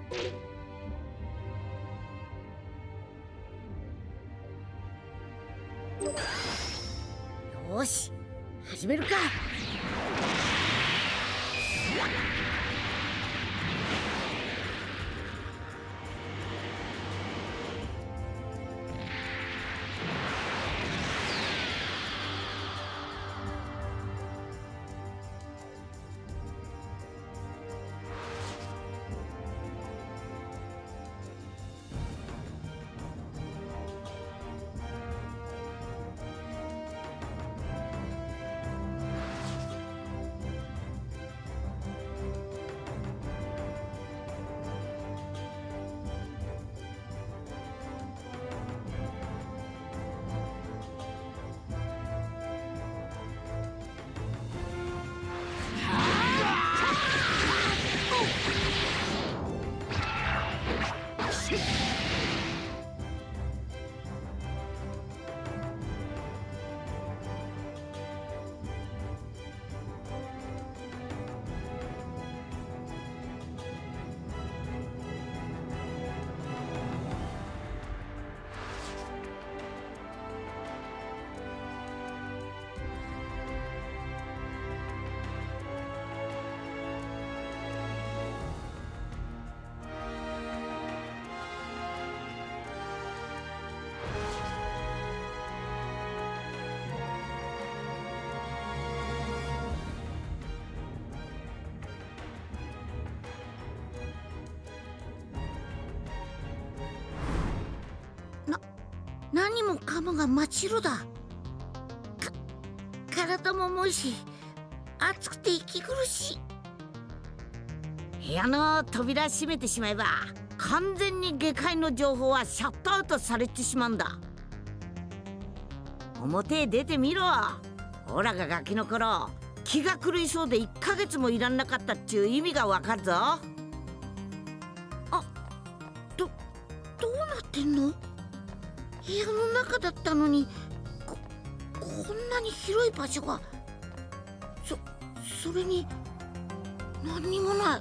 よし、始めるか。何もかもが真っ白だ。体も重いし暑くて息苦しい。部屋の扉閉めてしまえば完全に下界の情報はシャットアウトされてしまうんだ。表へ出てみろ。オラがガキの頃気が狂いそうで1ヶ月もいらんなかったっちゅう意味がわかるぞ。どうなってんの？部屋の中だったのにこんなに広い場所が。それに何にもない。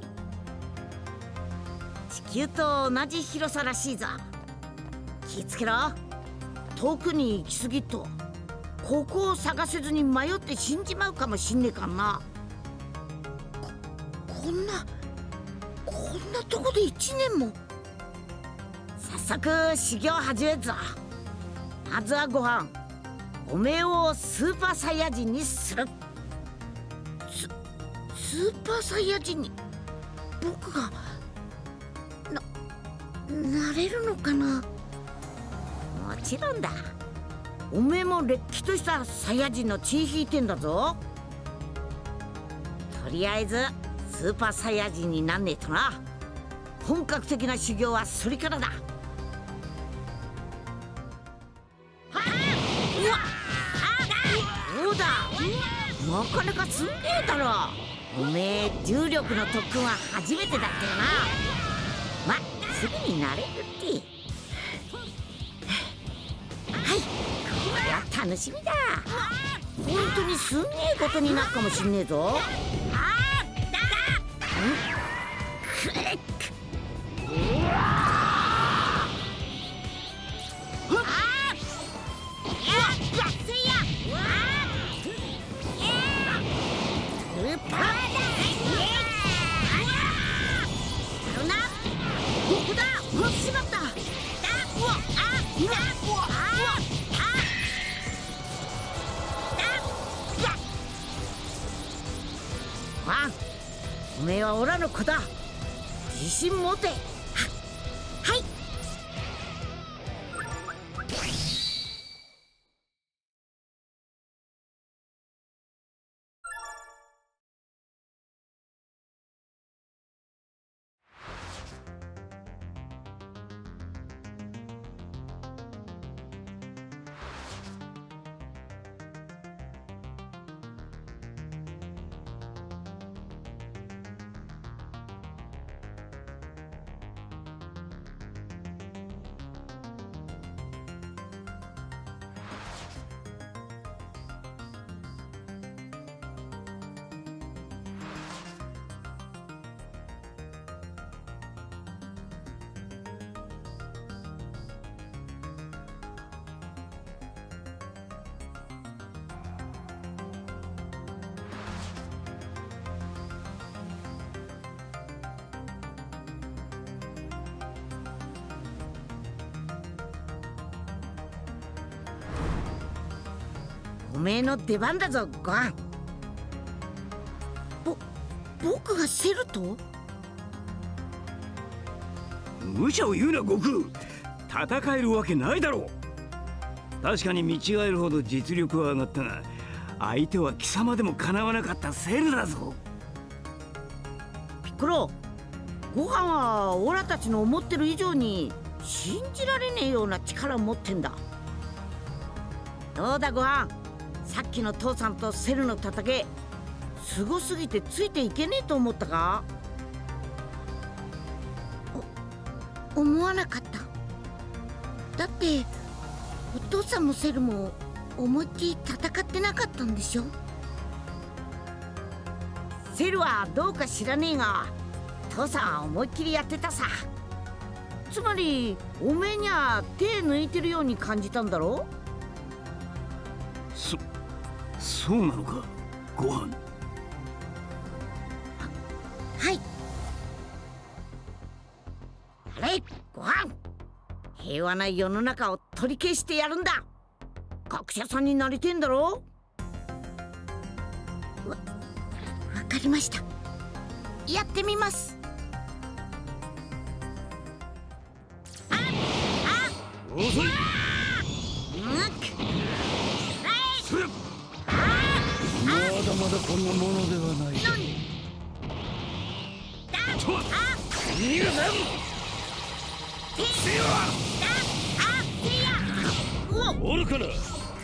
地球と同じ広さらしいぞ。気ぃつけろ。遠くに行き過ぎっとここを探せずに迷って死んじまうかもしんねえかんな。こんなとこで1年も。早速修行始めるぞ。まずはご飯。おめえをスーパーサイヤ人にする。スーパーサイヤ人に僕がなれるのかな。もちろんだ。おめえもれっきとしたサイヤ人の血引いてんだぞ。とりあえずスーパーサイヤ人になんねえとな。本格的な修行はそれからだ。そうだ、なかなかすんげえだろ。おめえ重力の特訓は初めてだったよな。すぐに慣れるって。はい、これは楽しみだ。本当にすんげえことになるかもしんねえぞ。おめえはオラの子だ。自信持て。はい。 めえの出番だぞご飯。僕がセルと？ 無茶を言うな悟空。戦えるわけないだろう。確かに見違えるほど実力は上がったが、相手は貴様でもかなわなかったセルだぞ。 ピッコロ、ご飯はオラたちの思ってる以上に信じられねえような力を持ってんだ。どうだご飯、さっきの父さんとセルの戦い、すごすぎてついていけねえと思ったか？思わなかった。だってお父さんもセルも思いっきり戦ってなかったんでしょ。セルはどうか知らねえが、父さんは思いっきりやってたさ。つまりおめえには手抜いてるように感じたんだろ？ そうなのかご飯。 はい。あれご飯、平和な世の中を取り消してやるんだ。学者さんになりてんだろ？わかりました。やってみます。 遅い。まだまだこんなものではない。逃がさん。おるから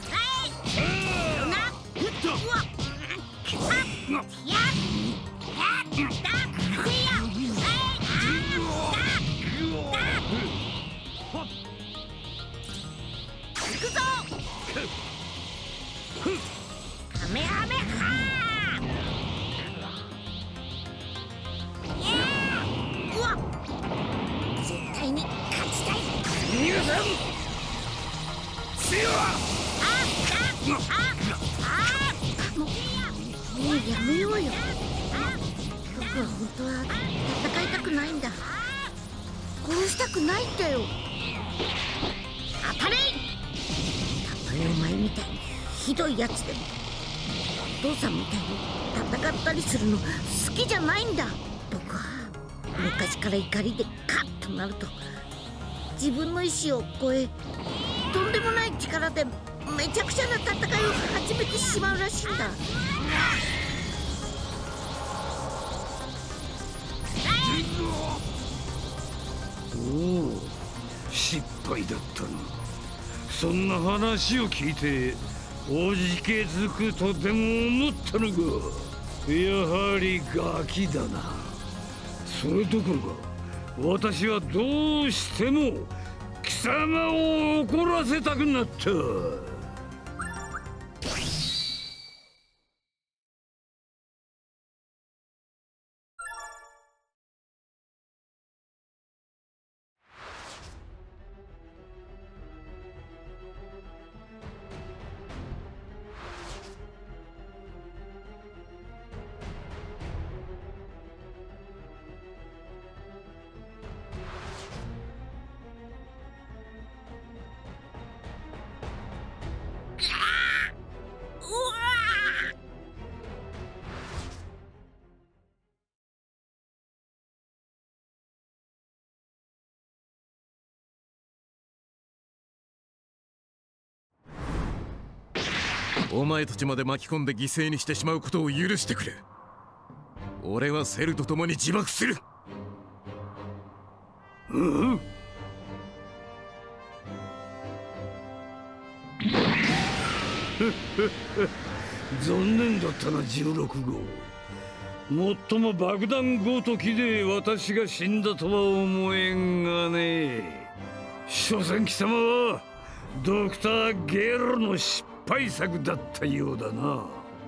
絶対に勝ちたい。 逃がさん。 もうやめようよ。僕は本当は戦いたくないんだ。殺したくないんだよ。当たれ。たとえお前みたいにひどいやつでも、お父さんみたいに戦ったりするの好きじゃないんだ。僕は昔から怒りでカッとなると、自分の意志を超え、とんでもない力でめちゃくちゃな戦いを始めてしまうらしいんだ。 おお、失敗だったな。そんな話を聞いておじけづくとでも思ったのか。やはりガキだな。それどころか私はどうしても貴様を怒らせたくなった。 お前たちまで巻き込んで犠牲にしてしまうことを許してくれ。俺はセルと共に自爆する。 残念だったな16号。もっとも爆弾ごときで私が死んだとは思えんがね。所詮貴様はドクター・ゲロの失敗作だったようだな。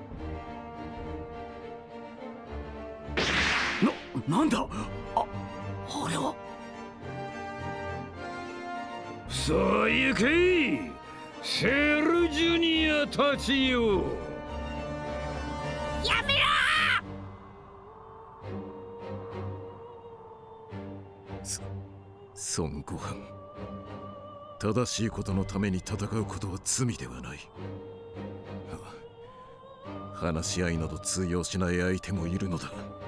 なんだあれは。さあ行けセルジュニアたちよ。 やめろ孫悟飯、正しいことのために戦うことは罪ではない。 話し合いなど通用しない相手もいるのだ。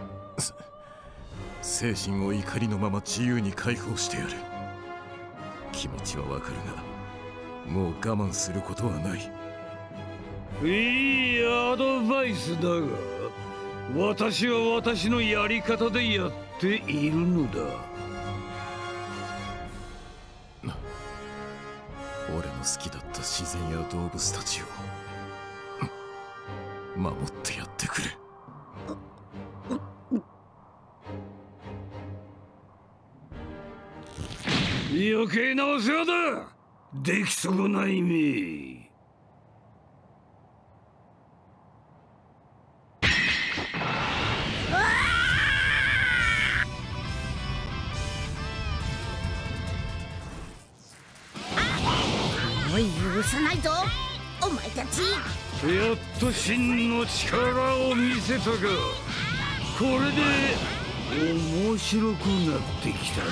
精神を怒りのまま自由に解放してやる。気持ちはわかるが、もう我慢することはない。 いいアドバイスだが、私は私のやり方でやっているのだ。 俺の好きだった自然や動物たちを守ってやってくれ。 余計なお世話だ。出来損ないめ。 おい、許さないぞお前たち。 やっと真の力を見せたが、これで面白くなってきたぞ。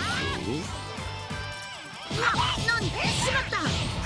なんしまった。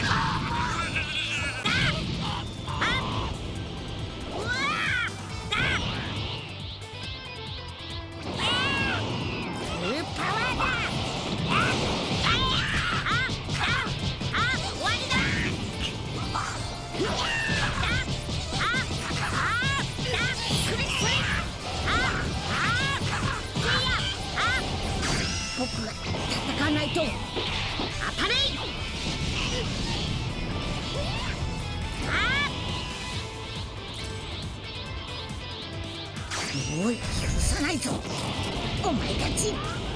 僕が戦わないと。当たれ。おい、許さないぞお前たち。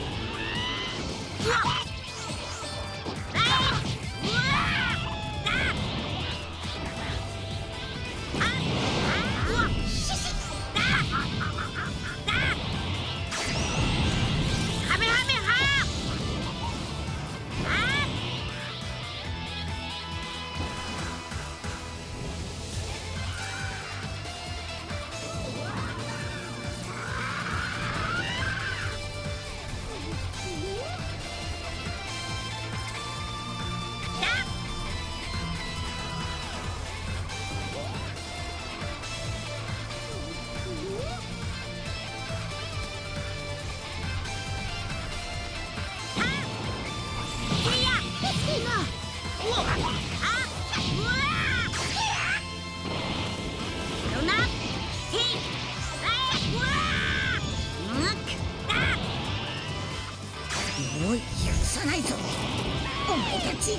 おい、許さないぞお前たち。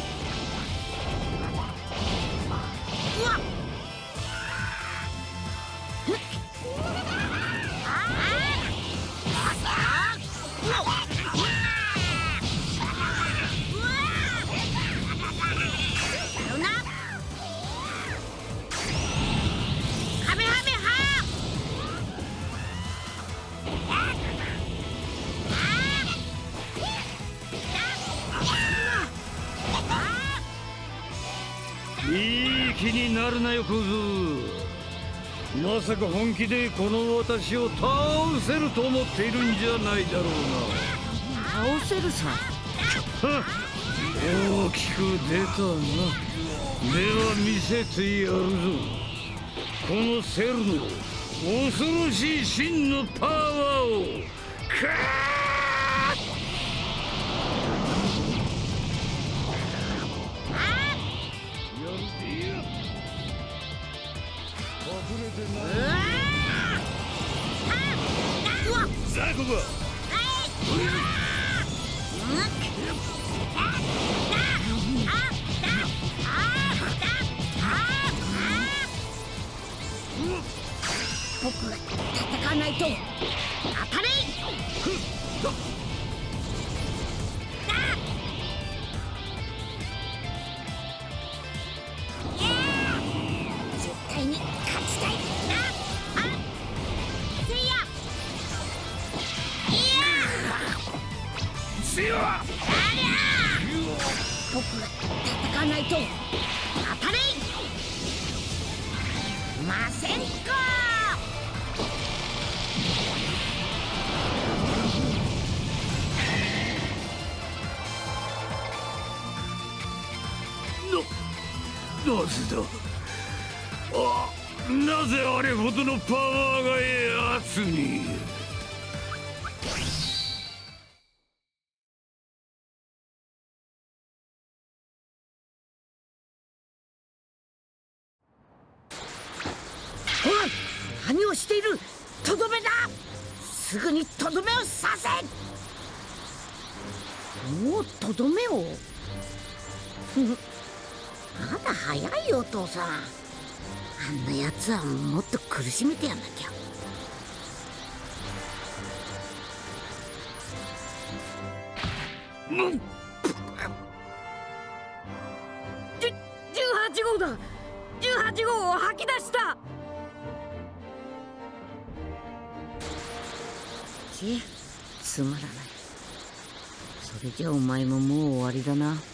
うわっ。 いい気になるなよ小僧。まさか本気でこの私を倒せると思っているんじゃないだろうな。 倒せるさ。 はっ、大きく出たな。では見せてやるぞ、このセルの恐ろしい真のパワーを。カーさあここ。 僕が戦わないと。当たれ。絶対に勝ちたい。僕が戦わないと。当たれ。ませんか。 なぜだ。 なぜあれほどのパワーがやつに。 おい、何をしている。とどめだ。すぐにとどめを刺せ。もうとどめをまだ早いよお父さん。あんなやつはもっと苦しめてやんなきゃ。 18号だ。18号を吐き出した。 つまらない。それじゃお前ももう終わりだな。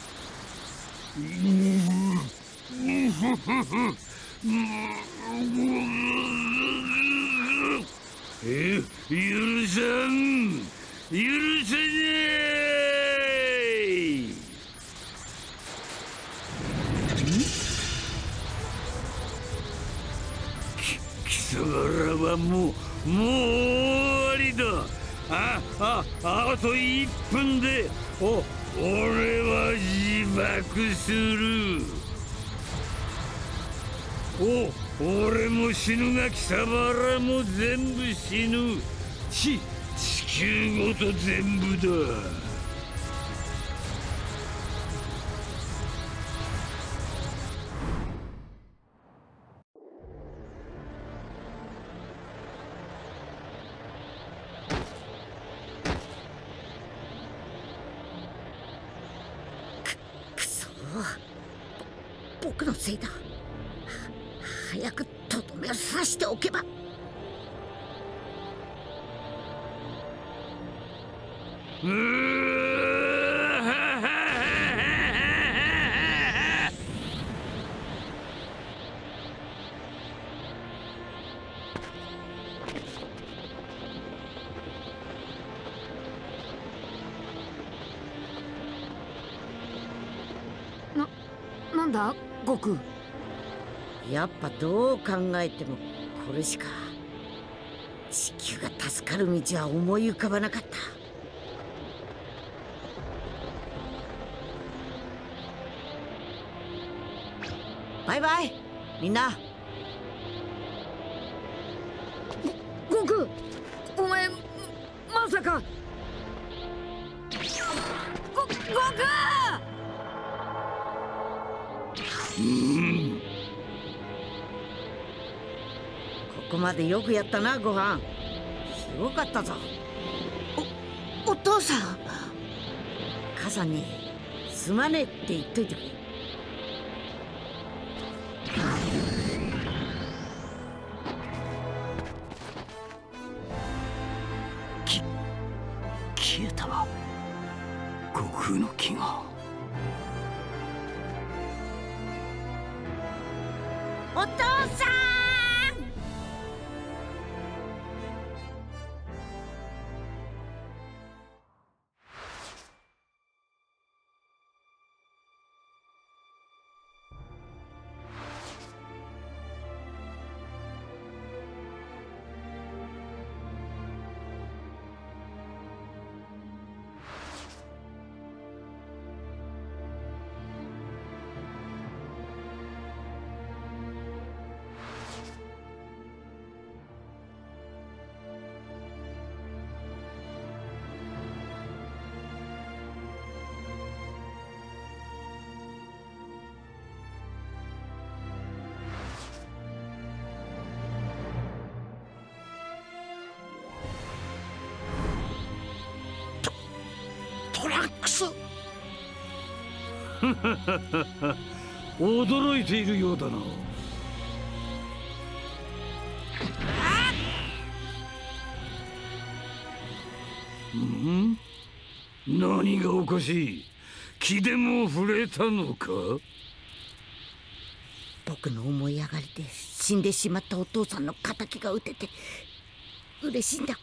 許さん、許せねえ。貴様らはもう終わりだ。あと1分で俺は自爆する。俺も死ぬが貴様らも全部死ぬ。地球ごと全部だ。 僕のせいだ。早くとどめを刺しておけば。 なんだ悟空。 やっぱどう考えてもこれしか。地球が助かる道は思い浮かばなかった。バイバイみんな。 悟空、お前まさか。悟空。 ここまでよくやったなご飯。すごかったぞ。お父さん。母さんにすまねえって言っといてくれ。 消えた。悟空の気が。 お父さん。トランクス。 驚いているようだな。何がおかしい。気でも触れたのか。 僕の思い上がりで死んでしまったお父さんの敵が撃てて嬉しいんだ。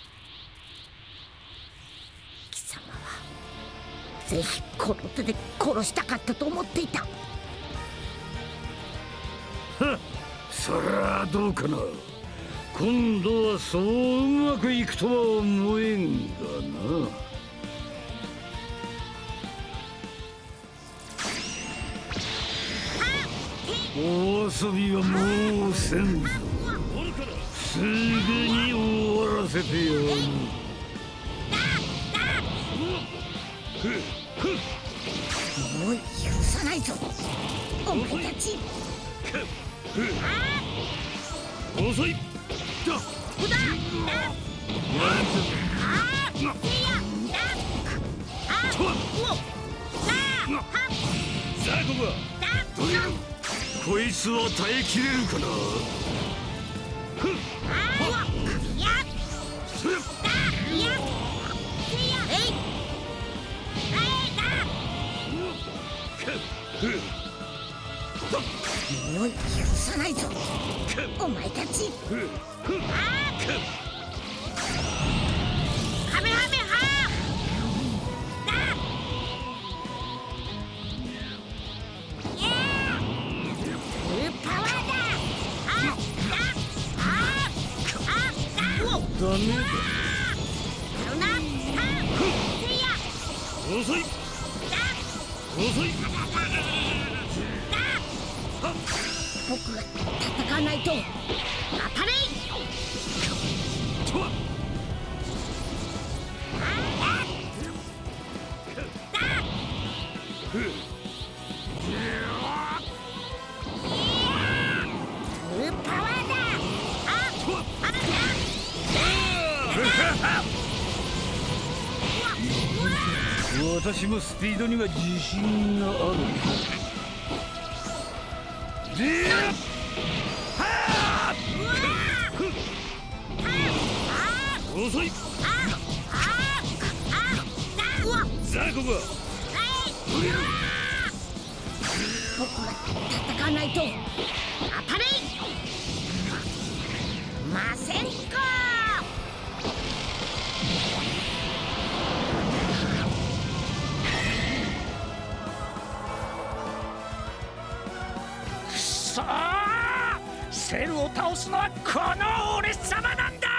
貴様はぜひこの手で殺したかったと思っていた。 そりゃどうかな。今度はそううまくいくとは思えんがな。大遊びはもうせんぞ。すぐに終わらせてやる。 もう許さないぞお前たち。 遅い。こいつは耐えきれるかな。 もう許さないぞお前たち。カメハメハパワーだ。 ダメだ。遅い。遅い。 僕が戦わないと。当たれ。パワーだ。 私もスピードには自信がある。遅い。ザコが僕が戦わないと。当たれ。ませんか。 さあ、セルを倒すのはこの俺様なんだ。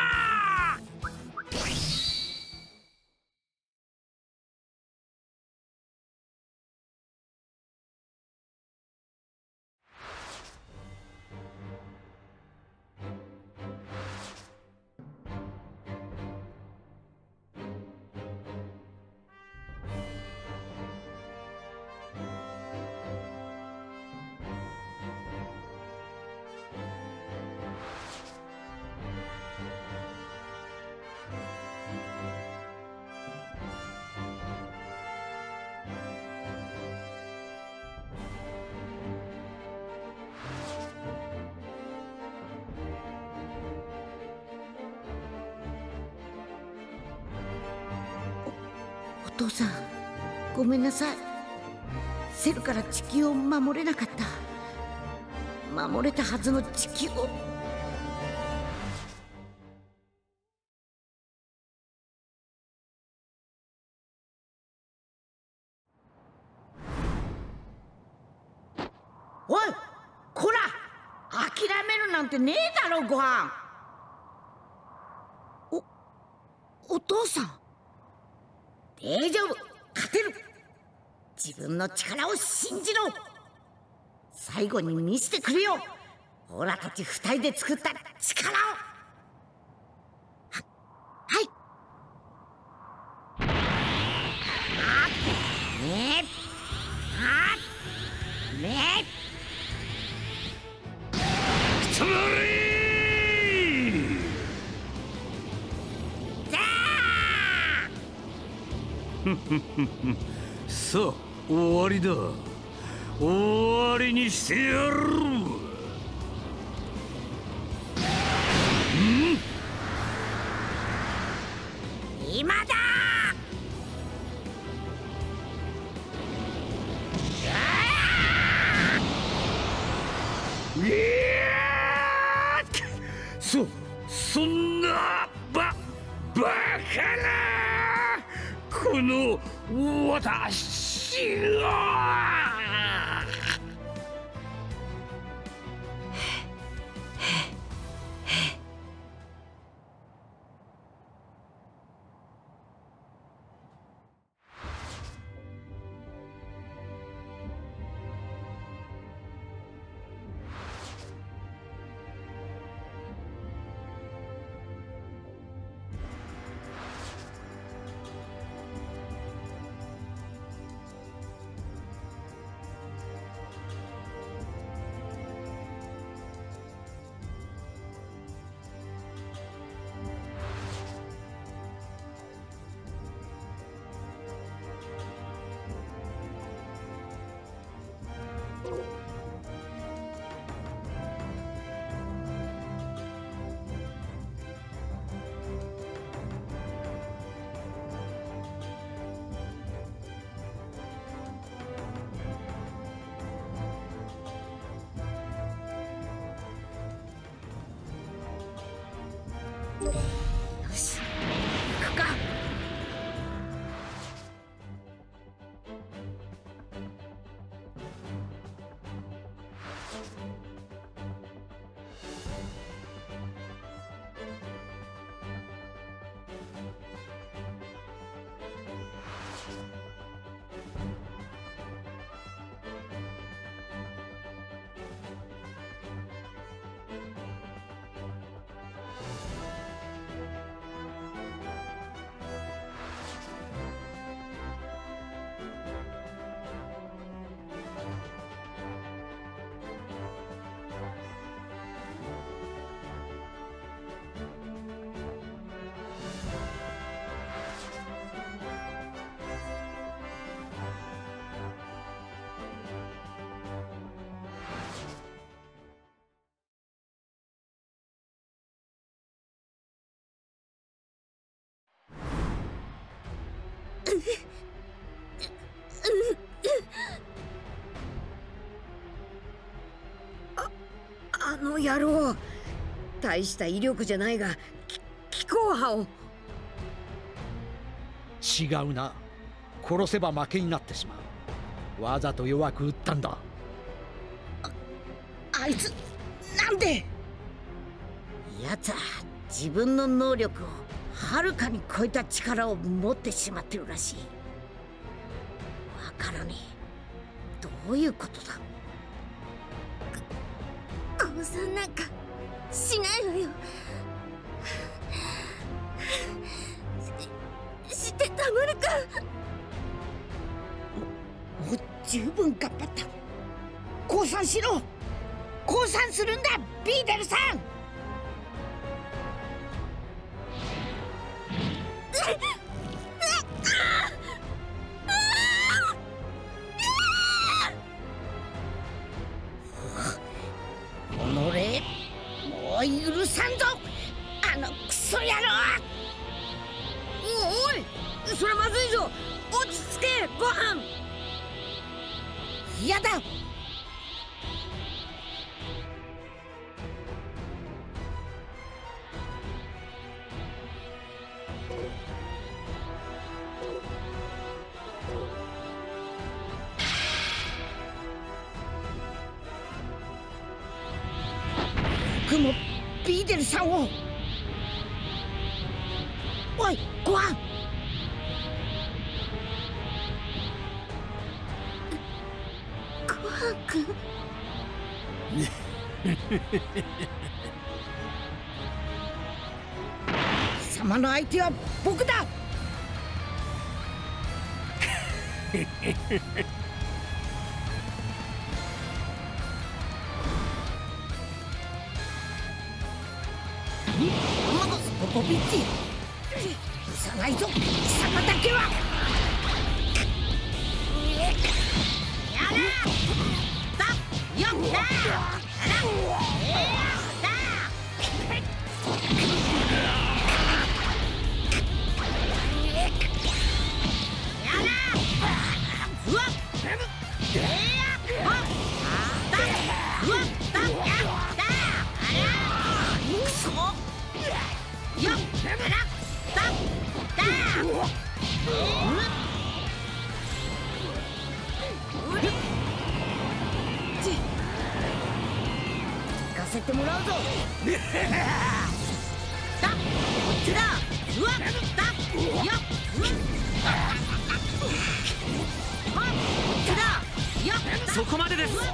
お父さん、ごめんなさい。セルから地球を守れなかった。守れたはずの地球を。おい、こら、諦めるなんてねえだろ、ごはん。お父さん、大丈夫、勝てる。自分の力を信じろ。最後に見せてくれよ、オラたち二人で作った力を。はい。ねえねえ。 つまりさあ、終わりだ。終わりにしてやる。 今だ。 そんなバカなこの私が。 あの野郎、大した威力じゃないが気候派を。 違うな。殺せば負けになってしまう。わざと弱く打ったんだ。 あいつなんで。やつは自分の能力をはるかに超えた力を持ってしまってるらしい。わからねえ。どういうことだ。 降参なんかしないわよ。してたまるか。 もう十分頑張った。降参しろ。降参するんだ、ビーデルさん。おのれ、もう許さんぞ、あのクソ野郎。 おい、それまずいぞ。落ち着け、ご飯。 嫌だ。僕もビーデルさんを。おい、ご飯。 ごはんくん。 貴様の相手は僕だ。ポポビッチ、許さないぞ、貴様だけは。やらだよっだ行かせてもらうぞ。だ、こっちだ。うわっ、だ、よっ、はっ、こっちだ。よっ、 そこまでです。 やだ。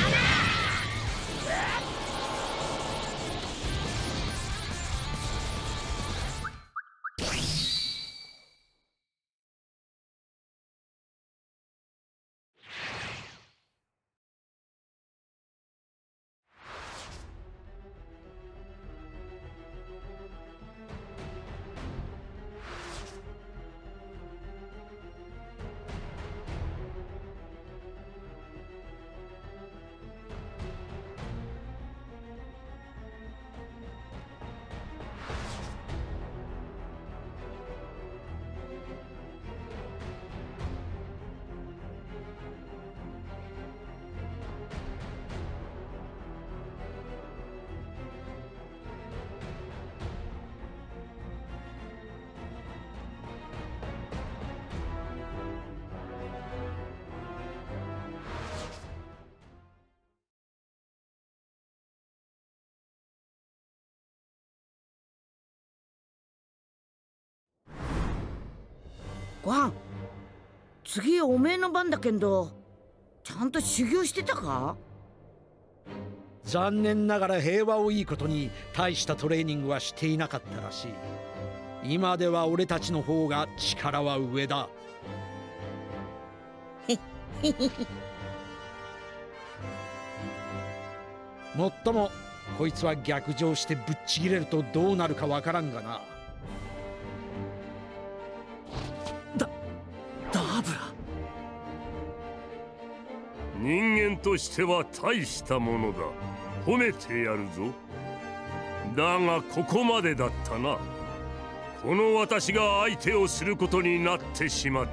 ごはん、次おめえの番だけど、ちゃんと修行してたか？ 残念ながら平和をいいことに大したトレーニングはしていなかったらしい。今では俺たちの方が力は上だ。もっともこいつは逆上してぶっちぎれるとどうなるかわからんがな。 ダーブラ、人間としては大したものだ。褒めてやるぞ。だがここまでだったな。 この私が相手をすることになってしまった。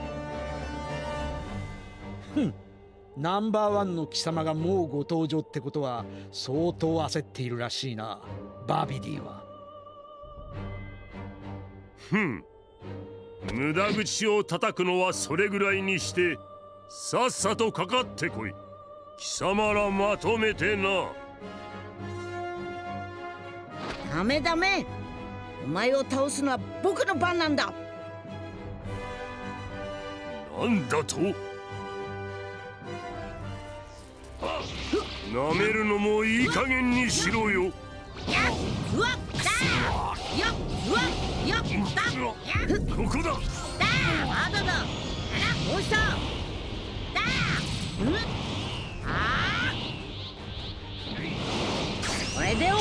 ナンバーワンの貴様がもうご登場ってことは相当焦っているらしいな、バビディは。 無駄口を叩くのはそれぐらいにして、さっさとかかってこい。貴様らまとめてな。 ダメダメ、お前を倒すのは僕の番なんだ。 なんだと？なめるのもいい加減にしろよ。ここだ。 まだだ。どうした？これで終わりだ。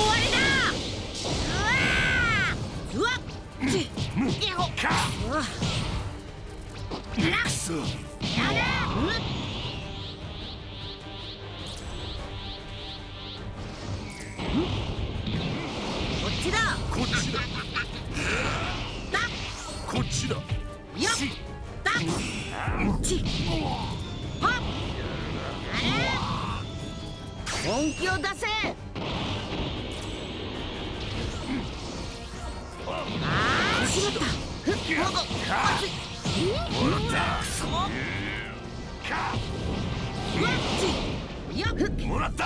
うわっ。こっちだ。 こっちだ。こっちだ。 よっ。はっ。本気を出せ。しまった。 もらった。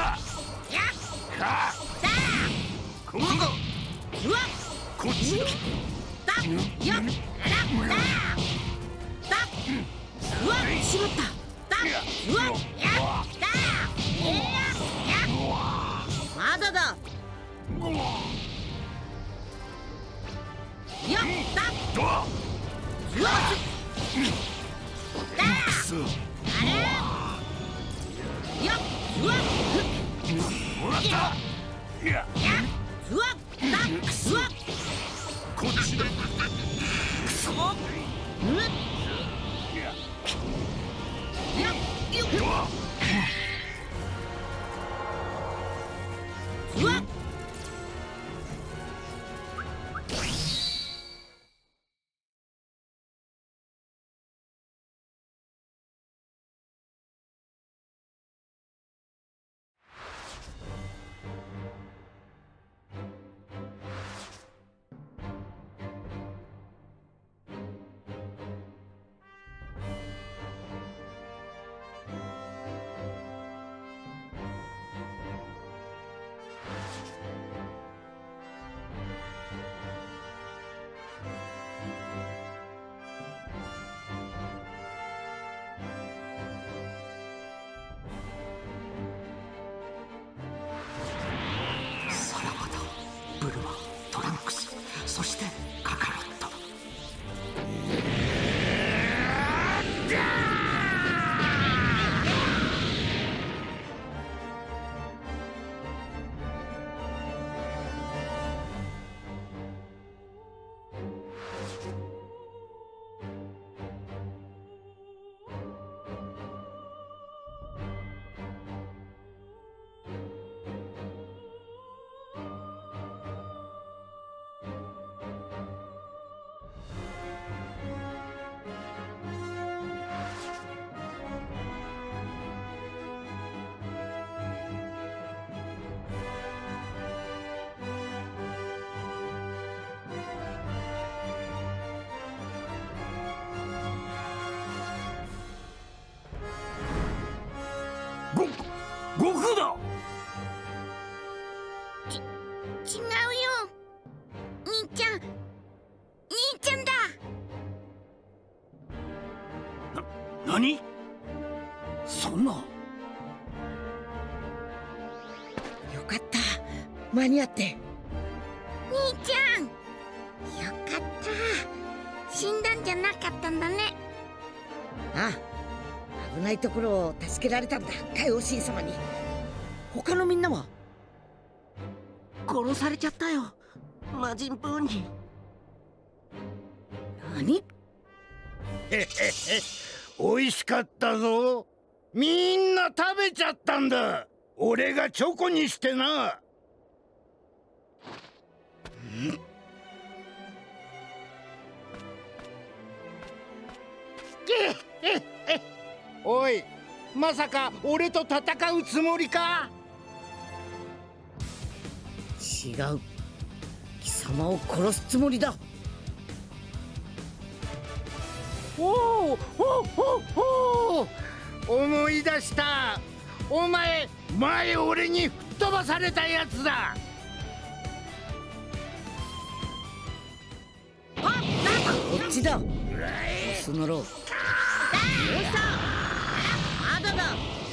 こっちだ。 しまった。まだだ。 こっちだ。 ブルマ、トランクス、そしてカカロット。 悟空だ。 違うよ。兄ちゃんだ。 何？そんな。 よかった、間に合って。兄ちゃん、よかった、死んだんじゃなかったんだね。ああ、危ないところを助けられたんだ、海王神様に。他のみんなは殺されちゃったよ、魔人ブーに。 何？ へへへ、美味しかったぞ。みんな食べちゃったんだ。俺がチョコにしてな。 おい、まさか俺と戦うつもりか？ 違う。貴様を殺すつもりだ。 おおおお、思い出した。お前、前俺に吹っ飛ばされたやつだ。 こっちだ。オスノロ。どうした？まだだ。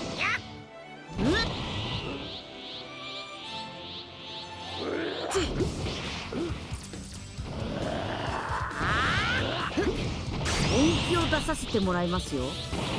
本気を出させてもらいますよ。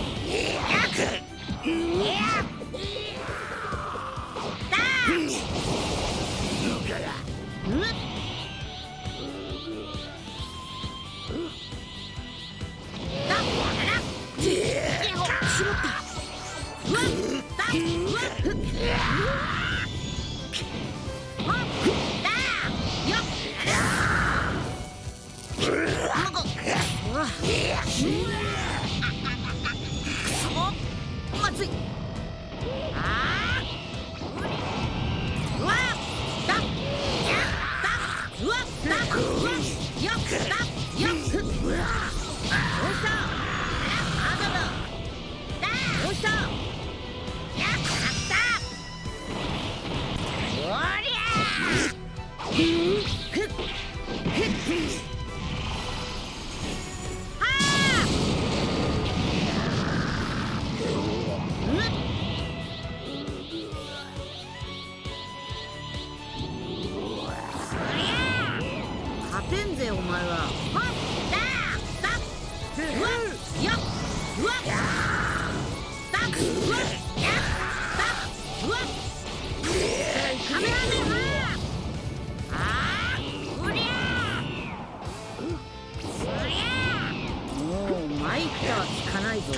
まずい。勝てんぜお前は。もうマイクとは聞かないぞ。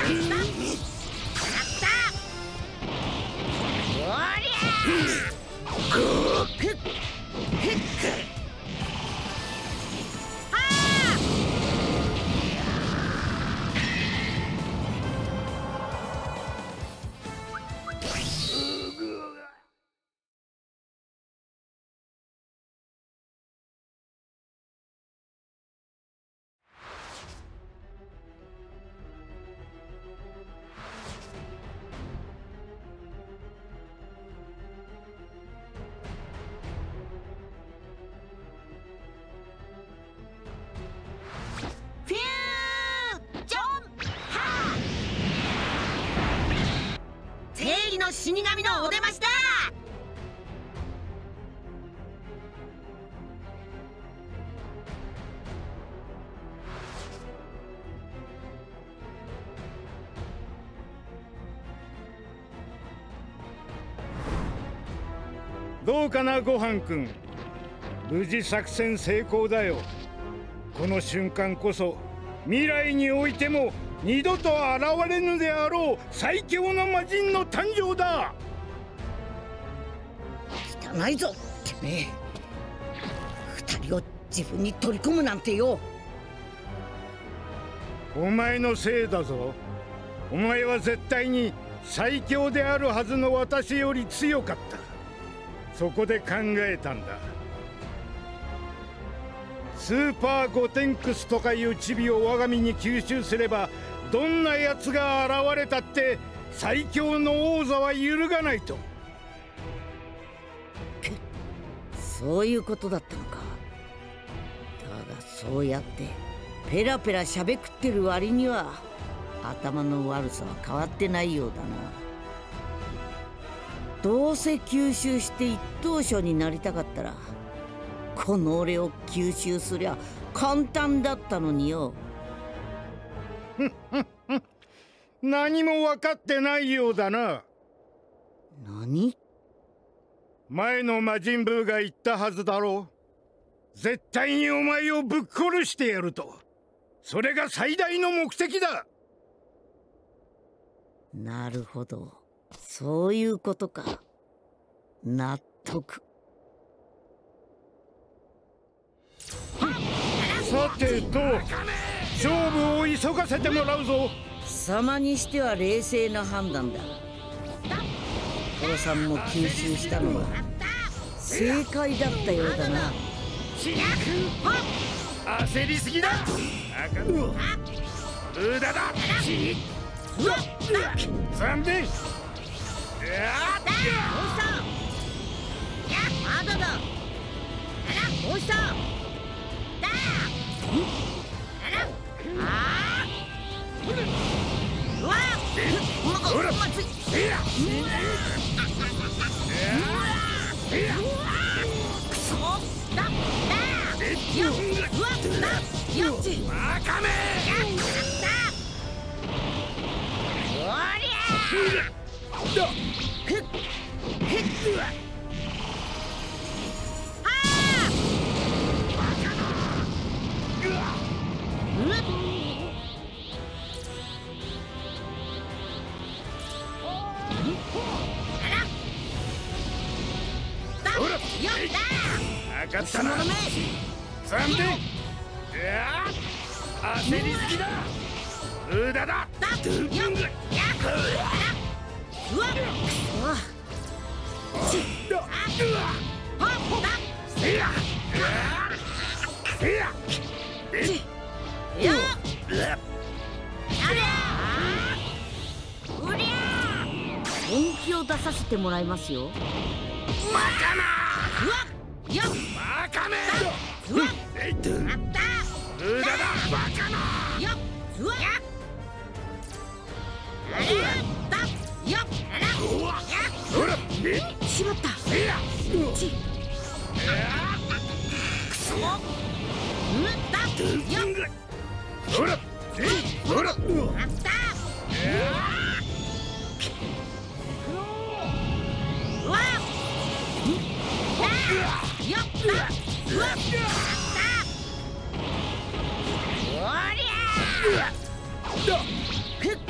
死神のお出ましだ。 どうかな、ごはんくん。無事作戦成功だよ。この瞬間こそ未来においても二度と現れぬであろう最強の魔人の誕生だ。 汚いぞてめえ。二人を自分に取り込むなんてよ。 お前のせいだぞ。お前は絶対に最強であるはずの私より強かった。そこで考えたんだ。スーパーゴテンクスとかいうチビを我が身に吸収すれば、どんな奴が現れたって最強の王座は揺るがないと。 そういうことだったのか。だがそうやってペラペラしゃべくってる割には頭の悪さは変わってないようだな。どうせ吸収して一等賞になりたかったらこの俺を吸収すりゃ簡単だったのによ。 何も分かってないようだな。 何？ 前の魔人ブーが言ったはずだろう。絶対にお前をぶっ殺してやると。それが最大の目的だ。 なるほど、そういうことか。納得。 さてと、勝負を急がせてもらうぞ。 貴様にしては冷静な判断だ。殺さんも吸収したのは正解だったようだな。 焦りすぎだ。無駄だ。残念。 まだだ。どうした。うわっ、まずい。くそだ。よっ、うわっ、だ、よっち。わかめ。おりゃ。ふっ、ふっ。 分かったな。残念。焦りすぎだ。無駄だ。 うわっ。 本気を出させてもらいますよ。 バカな。 うわっ。よっ。 バカめ。 うわっ。 えいと。無駄だ。バカな。 よっ。うわっ。よっ。 ほら。 しまった。ち。くそ。よっ。 ほら。ほら。 うわっ。よっ。うわっ。おりゃ。ふっ。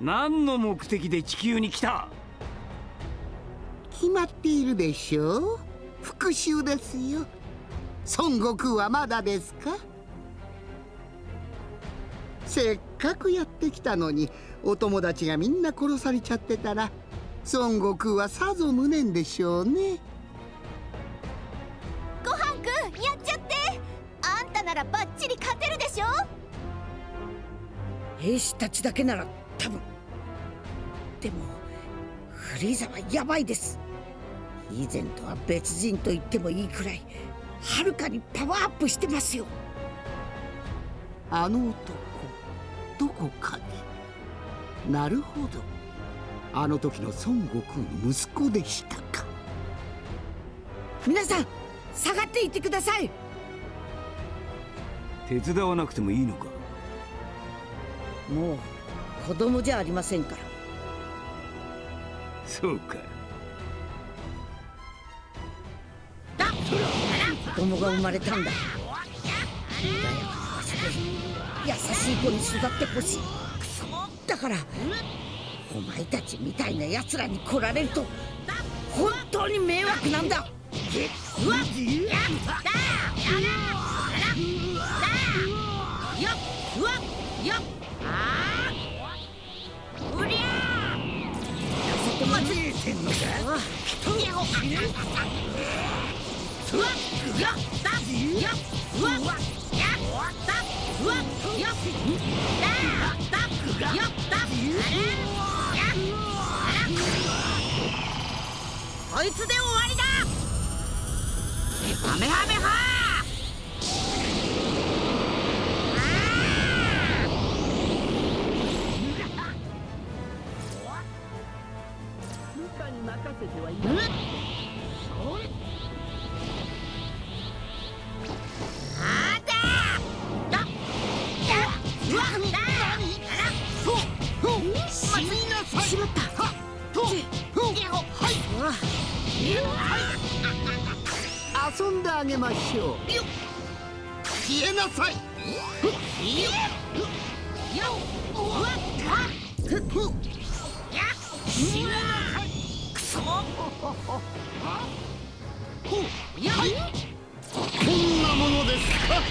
何の目的で地球に来た？ 決まっているでしょう。復讐ですよ。孫悟空はまだですか？せっかくやってきたのにお友達がみんな殺されちゃってたら孫悟空はさぞ無念でしょうね。 ごはんくん、やっちゃって。あんたならバッチリ勝てるでしょ。 兵士たちだけなら多分。でもフリーザはヤバいです。以前とは別人と言ってもいいくらいはるかにパワーアップしてますよ。 あの男どこかで。なるほど、あの時の孫悟空の息子でしたか。 皆さん下がっていってください。 手伝わなくてもいいのか？ もう子供じゃありませんから。 そうか。 子供が生まれたんだ。穏やかな場所で優しい子に育ってほしい。だからお前たちみたいな奴らに来られると本当に迷惑なんだ。 こいつで終わりだ。ハメハメハ部下に任せてはいい。 遊んであげましょう。消えなさい。こんなものですか。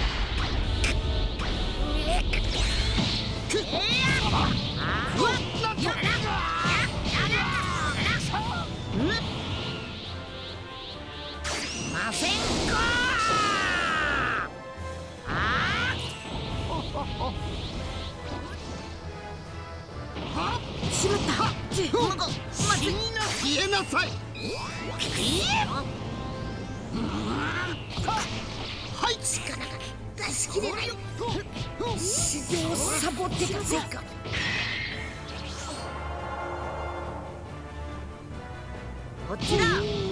ませんか。 しまった。消えなさい。はい、 力が出し切れない。自然をサボってたせいか。 こっちだ。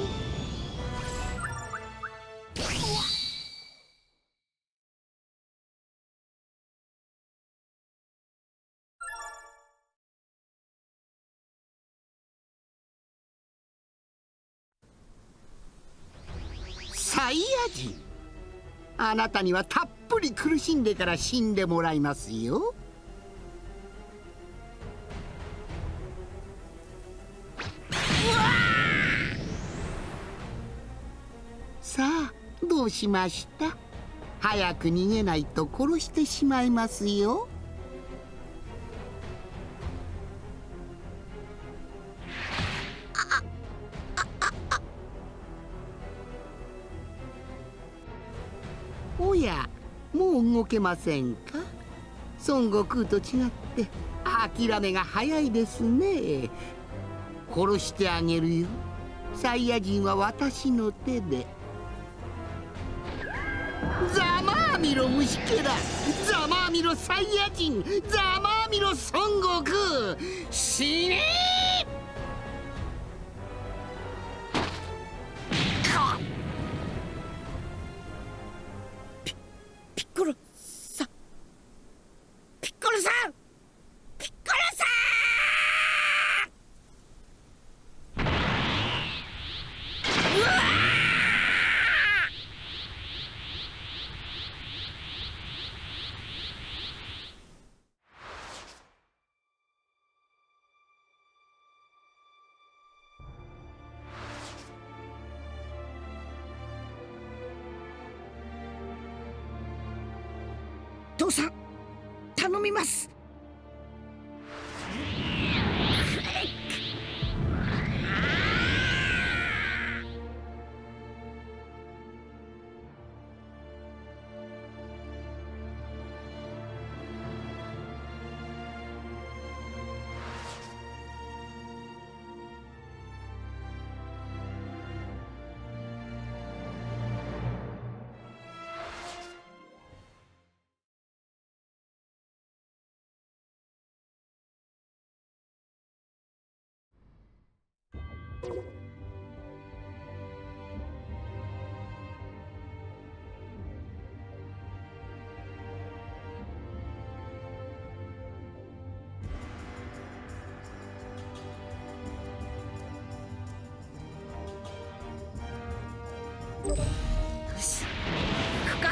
サイヤ人、あなたにはたっぷり苦しんでから死んでもらいますよ。さあどうしました？早く逃げないと殺してしまいますよ。おや、もう動けませんか？孫悟空と違って諦めが早いですね。殺してあげるよ。サイヤ人は私の手で。ざまあみろ虫けら、ざまあみろサイヤ人、ざまあみろ孫悟空、死ねピッコロさん、ピッコロさん、ピッコロさん。 父さん頼みます。よし、行くか。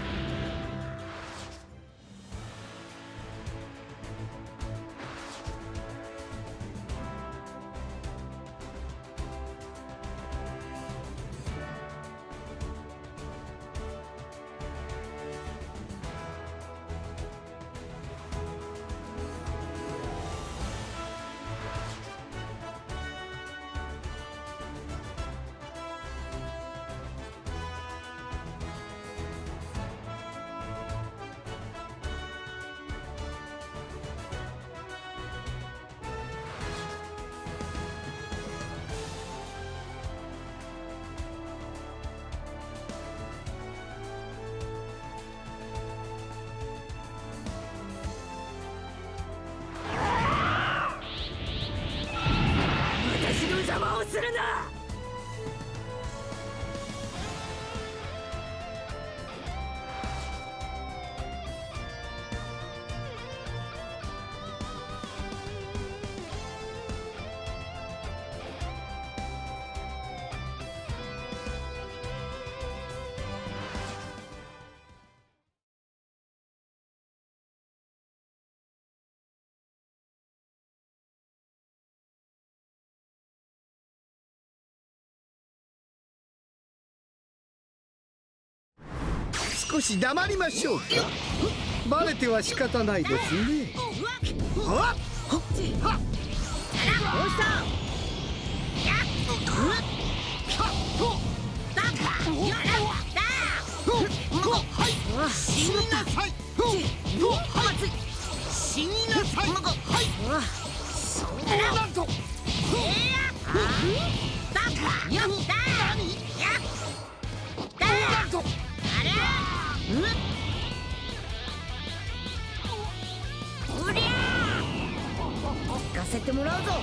私の邪魔をするな。 少し黙りましょうか。バレては仕方ないですね。はっどうした死になさい。死になさい。そうなんと。聞かせてもらうぞ。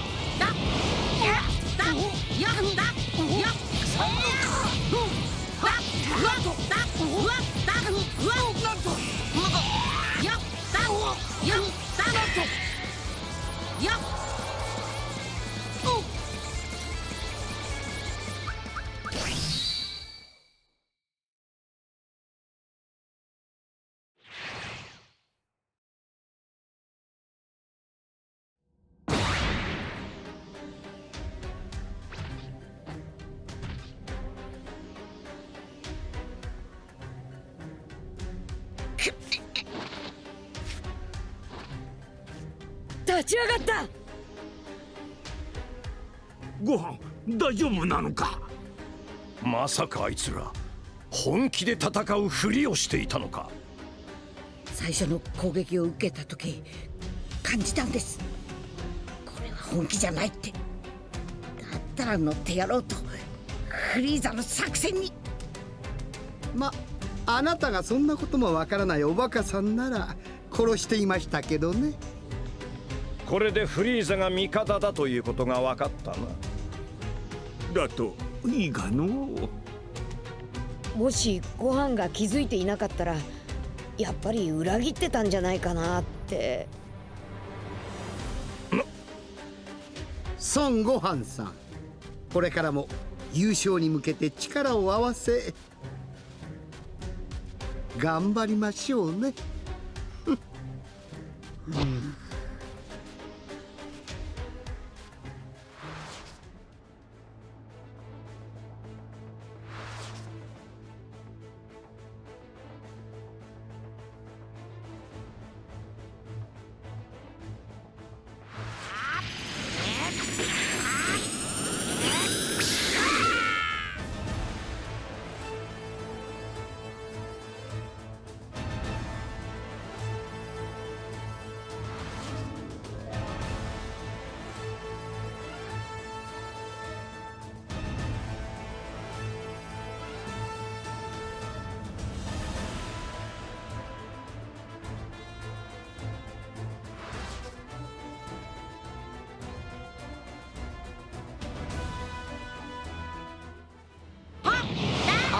立ち上がった。 ご飯大丈夫なのか。まさかあいつら本気で戦うふりをしていたのか。 最初の攻撃を受けた時感じたんです。これは本気じゃないって。だったら乗ってやろうとフリーザの作戦に。 あなたがそんなこともわからないおバカさんなら殺していましたけどね。 これでフリーザが味方だということが分かったな。だといいがのう。 もしご飯が気づいていなかったらやっぱり裏切ってたんじゃないかなって。 孫悟飯さん、これからも優勝に向けて力を合わせ頑張りましょうね。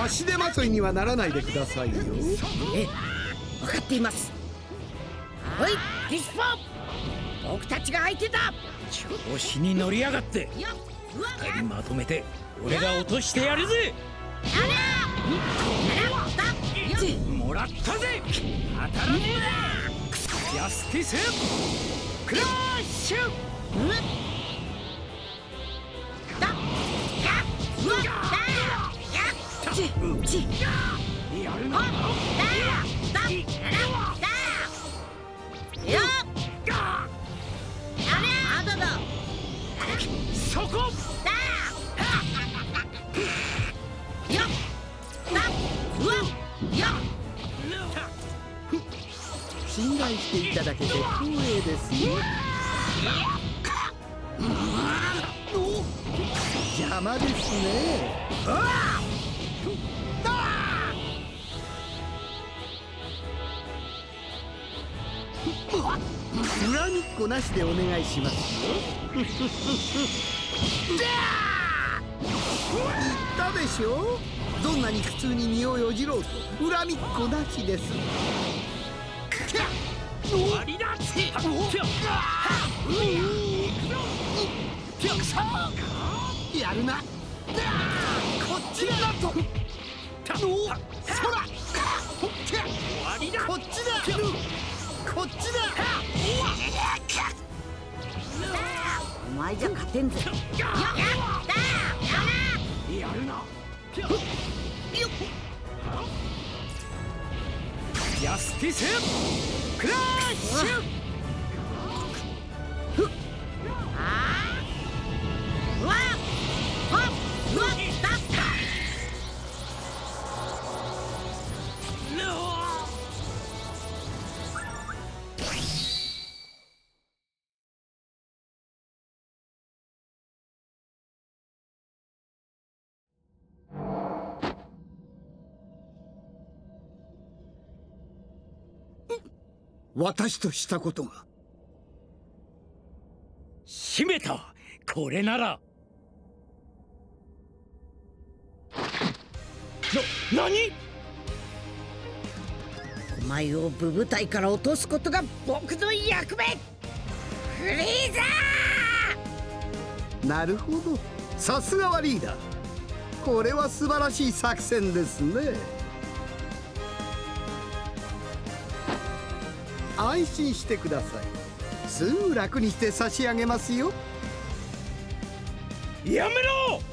足手まといにはならないでくださいよ。 ええ、分かっています。おいディスポ、僕たちが相手だ。 調子に乗りやがって。2人まとめて俺が落としてやるぜ。もらったぜ。当たらねえ。ジャスティスクラッシュ。やるな。そこ。 信頼していただけて光栄ですね。邪魔ですね。恨みっこなしでお願いしますよ。言ったでしょ。どんなに普通に身をよじろうと恨みっこなしです。 終わりだ。 やるな。こっちだと。そら。終わりだ。こっちだ。こっちだ。 お前じゃ勝てんぜ。 やるな。ジャスティスクラッシュ。 私としたことが。 閉めた。これなら。何？ お前を部部隊から落とすことが僕の役目。フリーザー。なるほど、さすがはリーダー。これは素晴らしい作戦ですね。安心してください。すぐ楽にして差し上げますよ。 やめろ。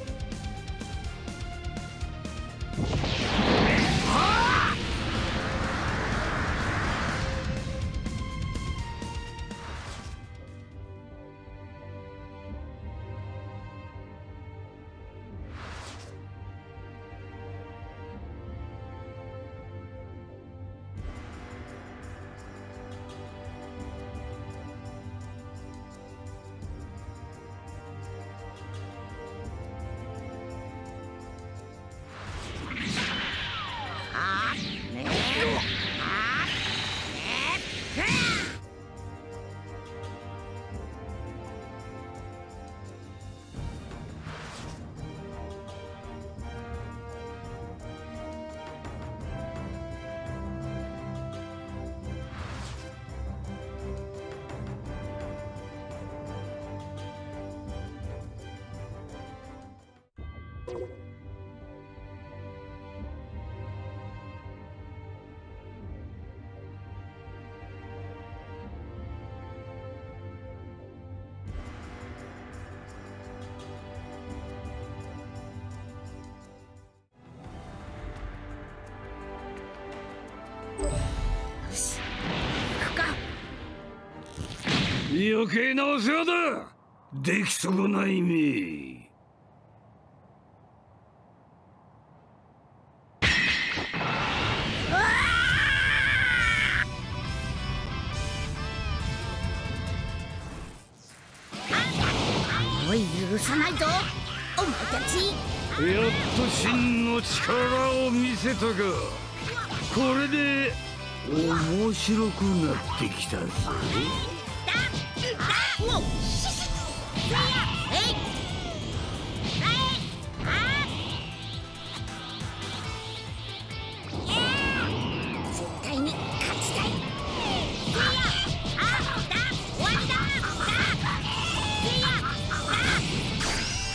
余計なお世話だ。出来損ないめ。 おい、許さないぞお前たち。 やっと真の力を見せたか。これで面白くなってきたぞ。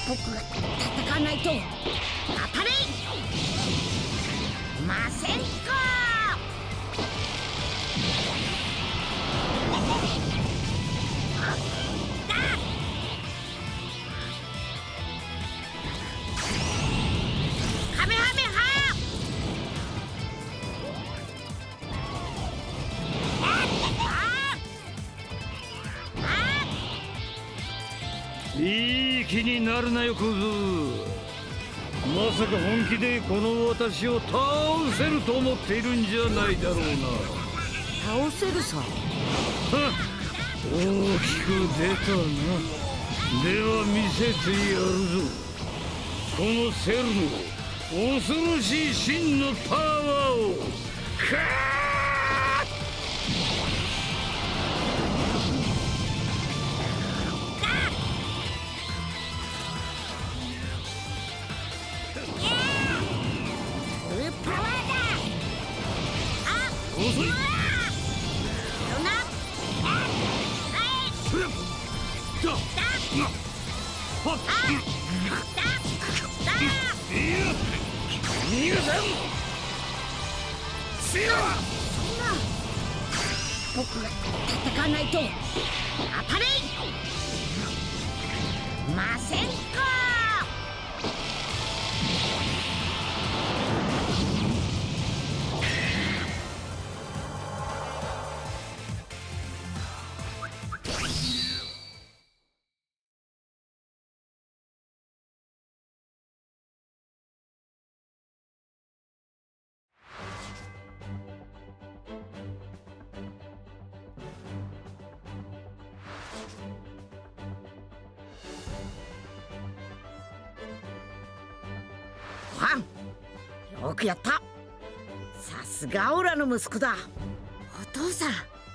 僕が戦わないと。当たれませんか。カメハメハ。 いい気になるなよクズ。まさか本気でこの私を倒せると思っているんじゃないだろうな。 倒せるさ。 大きく出たな。では見せてやるぞ、このセルの恐ろしい真のパワーを。カー遅い。 僕が戦わないと。当たれませんか。よくやった。さすがオラの息子だ。お父さん。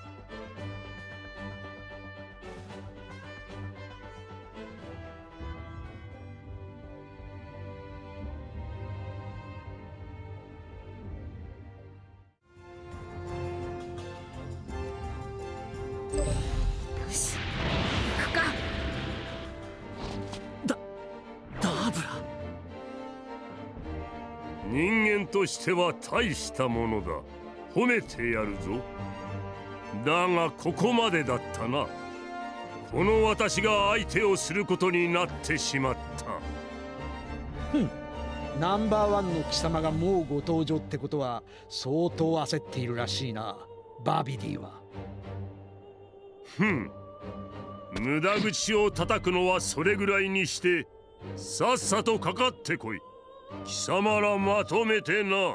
よし、行くか。 ダーブラ。 人間としては大したものだ。褒めてやるぞ。だがここまでだったな。この私が相手をすることになってしまった。 ナンバーワンの貴様がもうご登場ってことは相当焦っているらしいな、バビディは。 無駄口を叩くのはそれぐらいにして、さっさとかかってこい。貴様らまとめてな。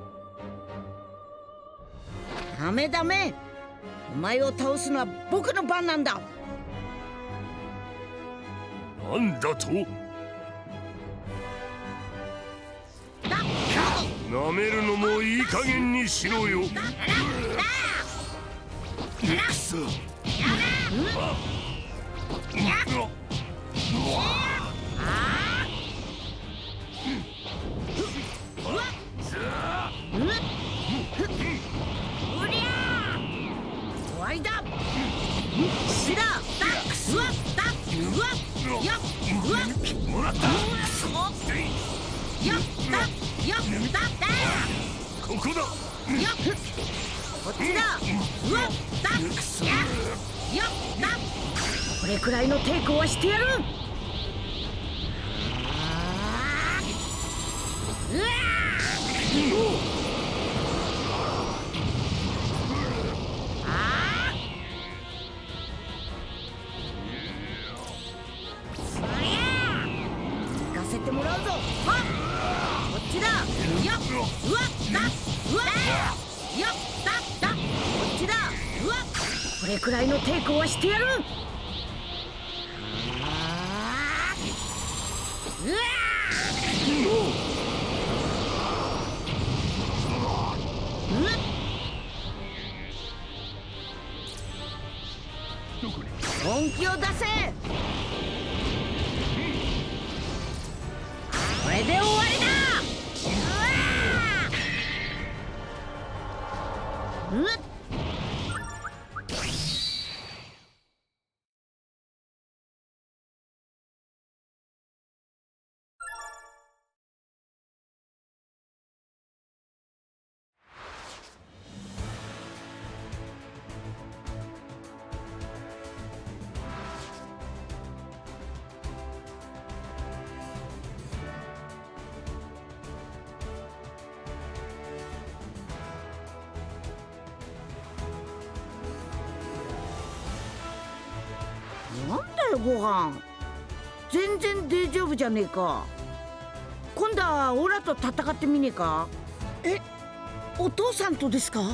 ダメダメ。お前を倒すのは僕の番なんだ。 なんだと。なめるのもいい加減にしろよ。 終わりだ。しらうわっだうわっやっうわっもらったよっだよっだここだ。 よっこっちだうわっだやっよっだこれくらいの抵抗はしてやる。うわ行かせてもらうぞ。こっちだよっうわっだうわっよっだだこっちだうわっこれくらいの抵抗はしてやる。うわ本気を出せ。これで終わりだ。うわっよご飯。全然大丈夫じゃねえか。今度はオラと戦ってみねえか。え、お父さんとですか。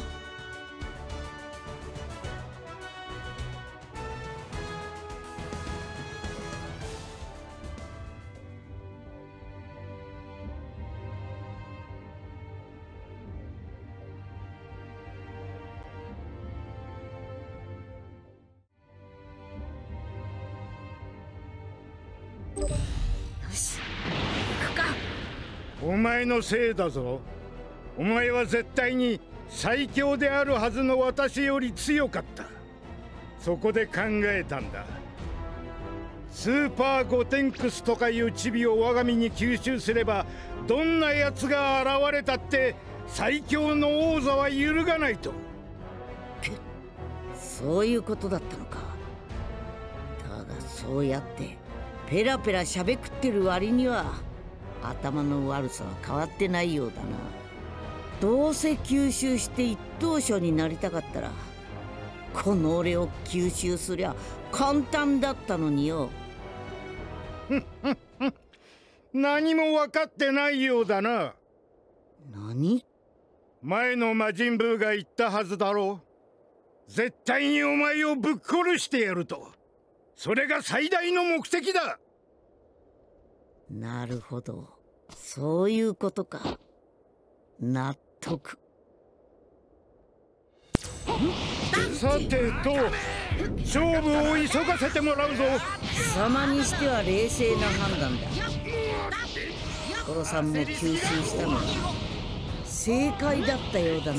お前のせいだぞ。お前は絶対に最強であるはずの私より強かった。そこで考えたんだ。スーパーゴテンクスとかいうチビを我が身に吸収すれば、どんな奴が現れたって最強の王座は揺るがないと。 そういうことだったのか。ただそうやってペラペラしゃべくってる割には頭の悪さは変わってないようだな。どうせ吸収して一等賞になりたかったらこの俺を吸収すりゃ簡単だったのによ。 何も分かってないようだな。 何？ 前の魔人ブーが言ったはずだろう。絶対にお前をぶっ殺してやると。それが最大の目的だ。 なるほど、そういうことか。納得。 さてと、勝負を急がせてもらうぞ。 貴様にしては冷静な判断だ。コロさんも吸収したのは正解だったようだな。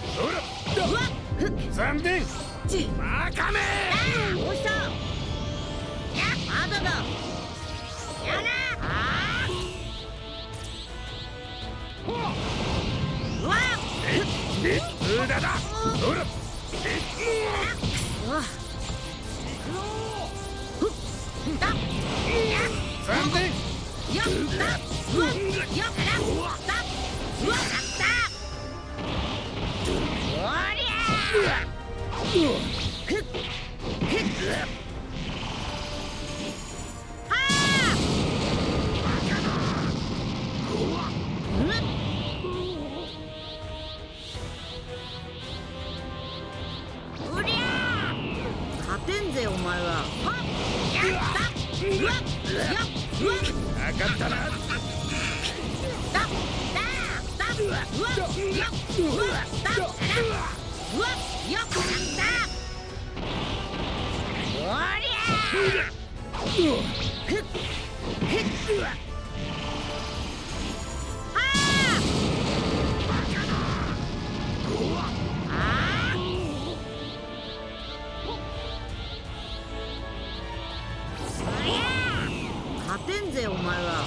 残念。 バカめ。どうした。まだだ。やら。うわっ。 無駄だ。ほら。 残念。 やった。うわっ。やった。うわっ。やった。おりゃ。ふっ。勝てんぜお前は。やった。うわっ。 分かったな。 うわっ。うわっ。やった。うわっ。よくやった。おりゃ。ふっ。勝てんぜお前は。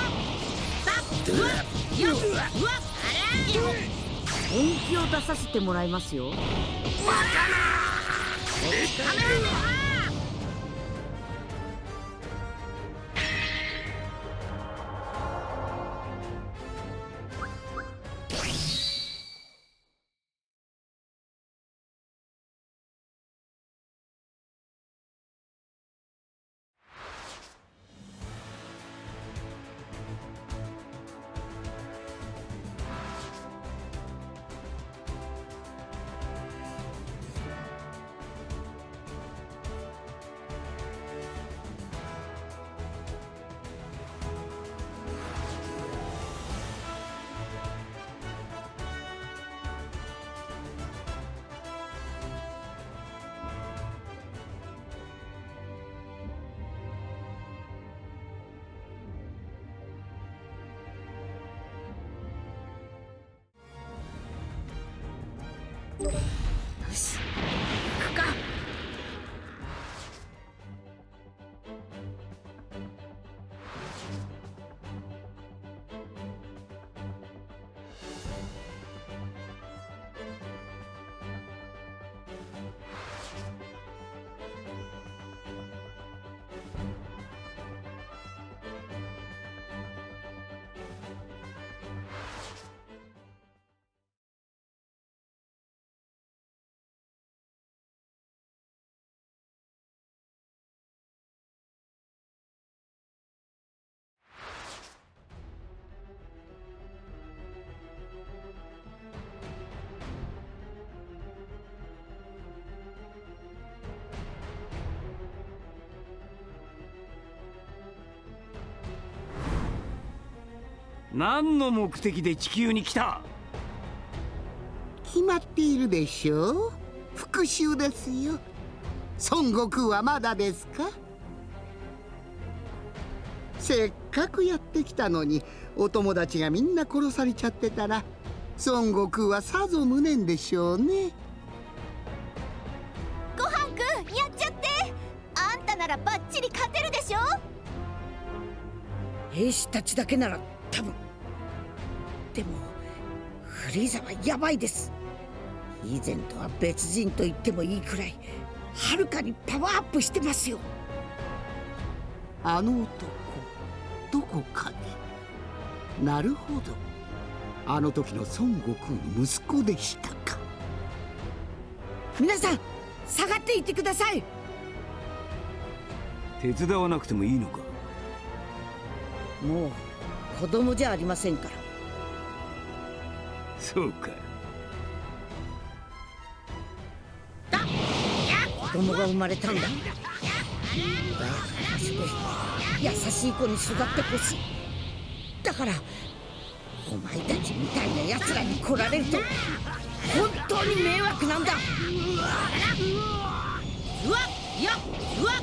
本気を出させてもらいますよ。よし、行くか。 何の目的で地球に来た？ 決まっているでしょう。復讐ですよ。孫悟空はまだですか？せっかくやってきたのにお友達がみんな殺されちゃってたら孫悟空はさぞ無念でしょうね。 ごはんくんやっちゃって。あんたならバッチリ勝てるでしょ。 兵士たちだけなら多分。でもフリーザはヤバいです。以前とは別人と言ってもいいくらいはるかにパワーアップしてますよ。 あの男どこかで。なるほど、あの時の孫悟空の息子でしたか。 皆さん下がっていってください。 手伝わなくてもいいのか？ もう子供じゃありませんから。 そうか。 子供が生まれたんだ。穏やかな場所で優しい子に育ってほしい。だからお前たちみたいな奴らに来られると本当に迷惑なんだ。うわっやっうわっ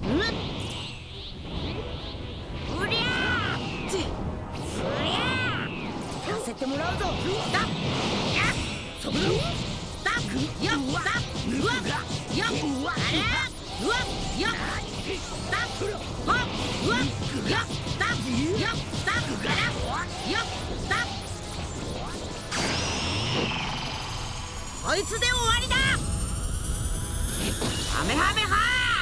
うりゃーちうりゃーやらせてもらうぞ。だやそぶだやっだうわっやっあれうわっやっだはっうわっやっだやっだあれやっだこいつで終わりだ。ハメハメハ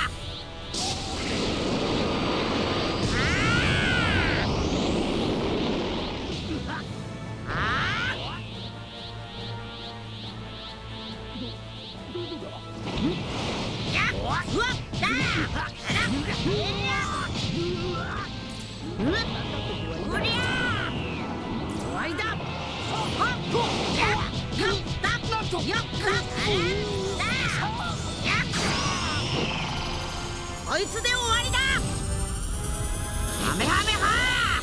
こいつで終わりだ。ハメハメハ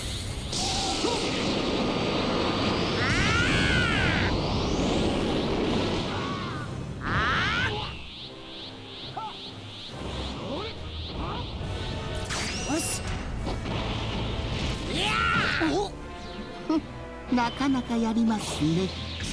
なかなかやりますね。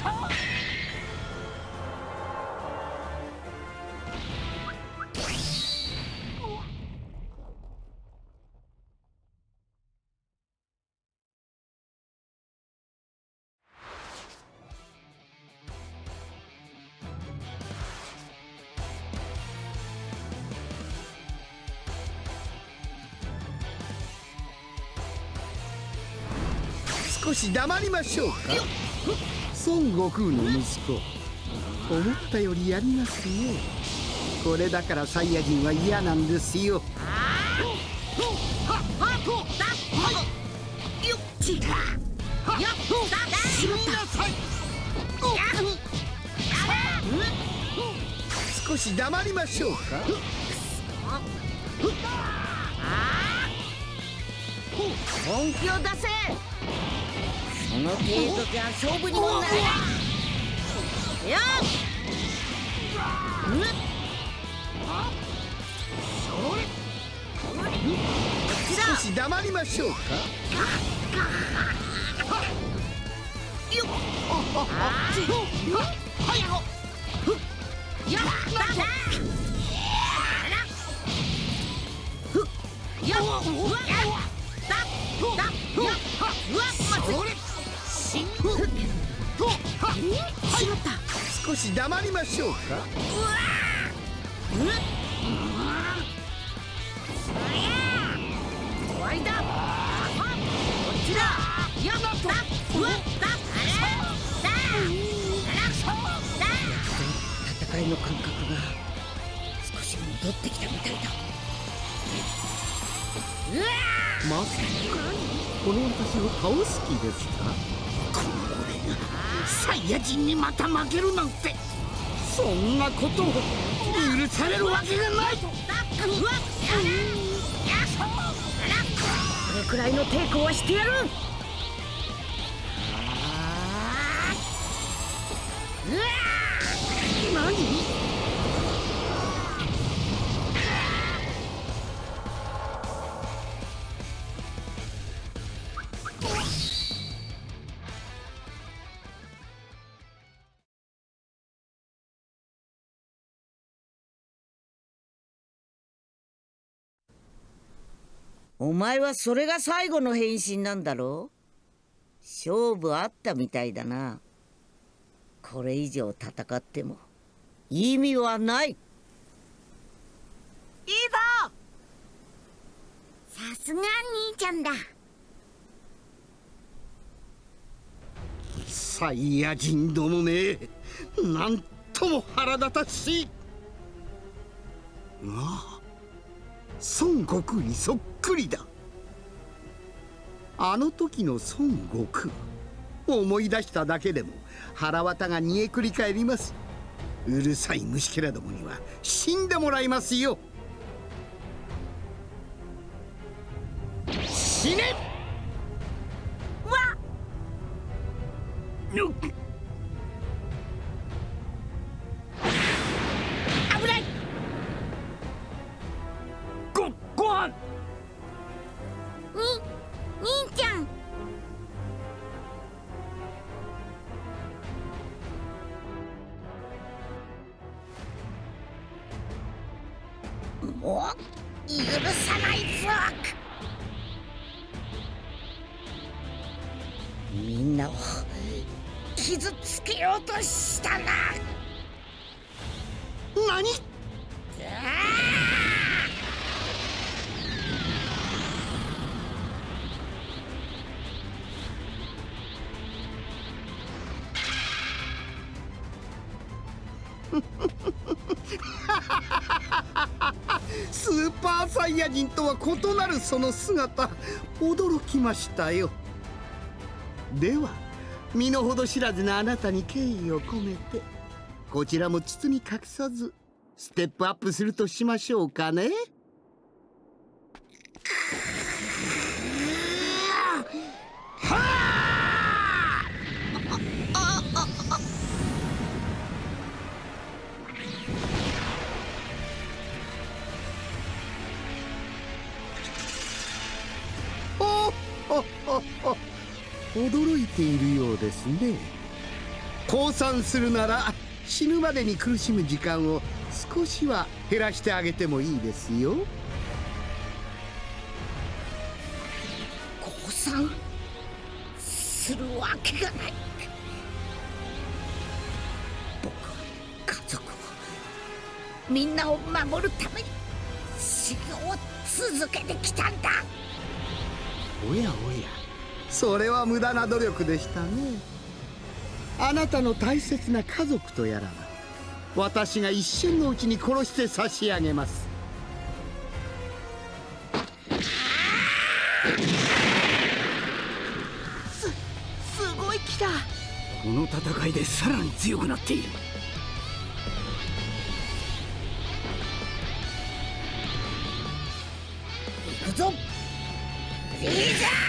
少し黙りましょうか。孫悟空の息子、思ったよりやりますね。これだからサイヤ人は嫌なんですよ。少し黙りましょうか。 本気を出せ。その程度じゃ勝負にもならない。やっ少し黙りましょうか。少し黙りましょうか。 終わりだ。こっちだ。やった。うわっ戦いの感覚が少し戻ってきたみたいだ。 まさかこの私を倒す気ですか。 この俺がサイヤ人にまた負けるなんて、そんなことを許されるわけがない。これくらいの抵抗はしてやる。 何？お前はそれが最後の変身なんだろう？勝負あったみたいだな。これ以上戦っても意味はない。いいぞ！ さすが兄ちゃんだ。 サイヤ人殿め、なんとも腹立たしい。ああ、孫悟空にそっくりだ。あの時の孫悟空、思い出しただけでも腹渡が煮えくり返ります。うるさい虫けらどもには死んでもらいますよ。死ね！ わっ！危ない！ ご飯！ 兄ちゃん。もう許さないぞ。みんなを傷つけようとしたな。 何？スーパーサイヤ人とは異なるその姿、驚きましたよ。では身の程知らずなあなたに敬意を込めて、こちらも包み隠さずステップアップするとしましょうかね。驚いているようですね。降参するなら死ぬまでに苦しむ時間を少しは減らしてあげてもいいですよ。 降参するわけがない。僕は家族を、みんなを守るために修行を続けてきたんだ。 おやおや、それは無駄な努力でしたね。あなたの大切な家族とやらは私が一瞬のうちに殺して差し上げます。 すごい気だ。 この戦いでさらに強くなっている。 行くぞフリーザー！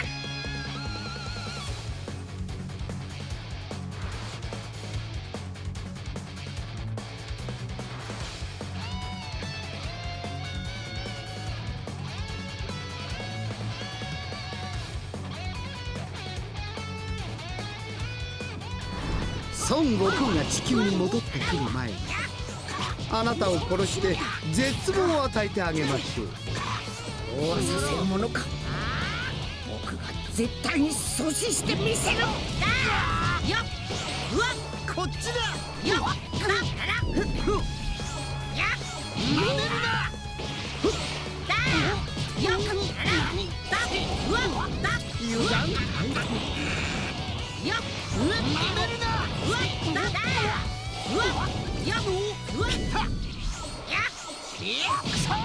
孫悟空が地球に戻ってくる前にあなたを殺して絶望を与えてあげましょう。 そうはさせるものか。僕が絶対に阻止してみせる。よっ、うわっ、こっちだ。よっ、やっ、やめるな。よっ、うわっ、油断。よっ、うわっ、やめるな。うわっ、うわっ、やっ、うわっ、やっ、くそ。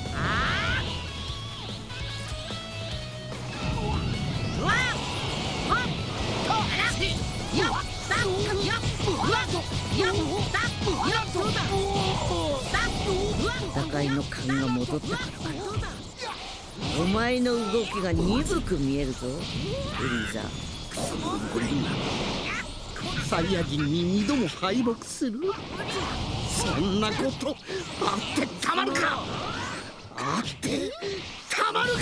戦いの勘が戻ったからか。お前の動きが鈍く見えるぞフリーザ。 サイヤ人に2度も敗北する。そんなことあってたまるか。あってたまるか。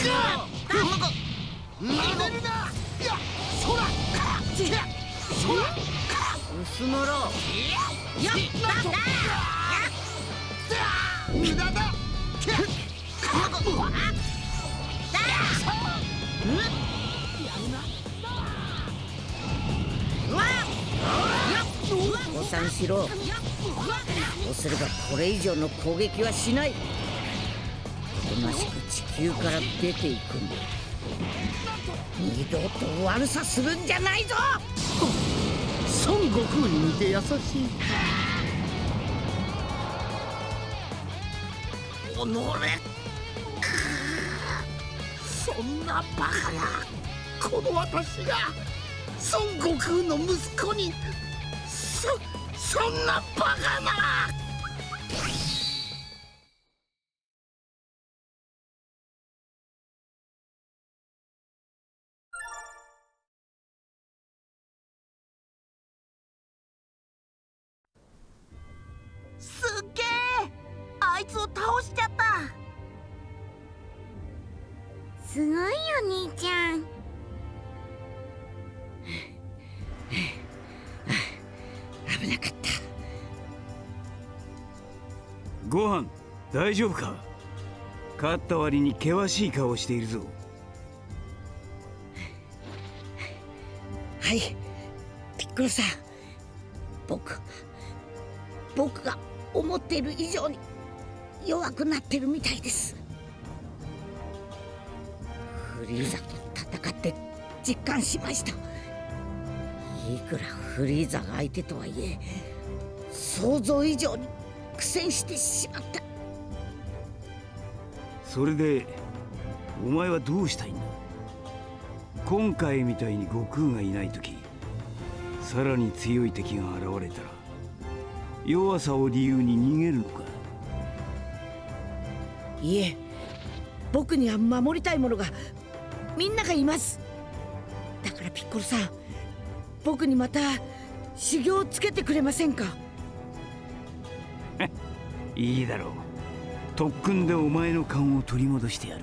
なめるな。いや、そらそら薄のろやっ無駄だ。 降参しろ。そうすればこれ以上の攻撃はしない。おとなしく地球から出ていくんだ。二度と悪さするんじゃないぞ。 孫悟空に似て優しい。おのれ、そんなバカな。この私が孫悟空の息子にそんなバカな。 すっげえ、あいつを倒しちゃった。すごいよ兄ちゃん。 危なかった。 ご飯大丈夫か。勝った割に険しい顔をしているぞ。 はい、ピッコロさん、僕が思っている以上に弱くなってるみたいです。フリーザと戦って実感しました。いくらフリーザが相手とはいえ、想像以上に苦戦してしまった。 それでお前はどうしたいんだ。今回みたいに悟空がいない時、さらに強い敵が現れたら弱さを理由に逃げるのか。 いえ、僕には守りたいものがみんながいます。だからピッコロさん、僕にまた修行をつけてくれませんか。 いいだろう。特訓でお前の勘を取り戻してやる。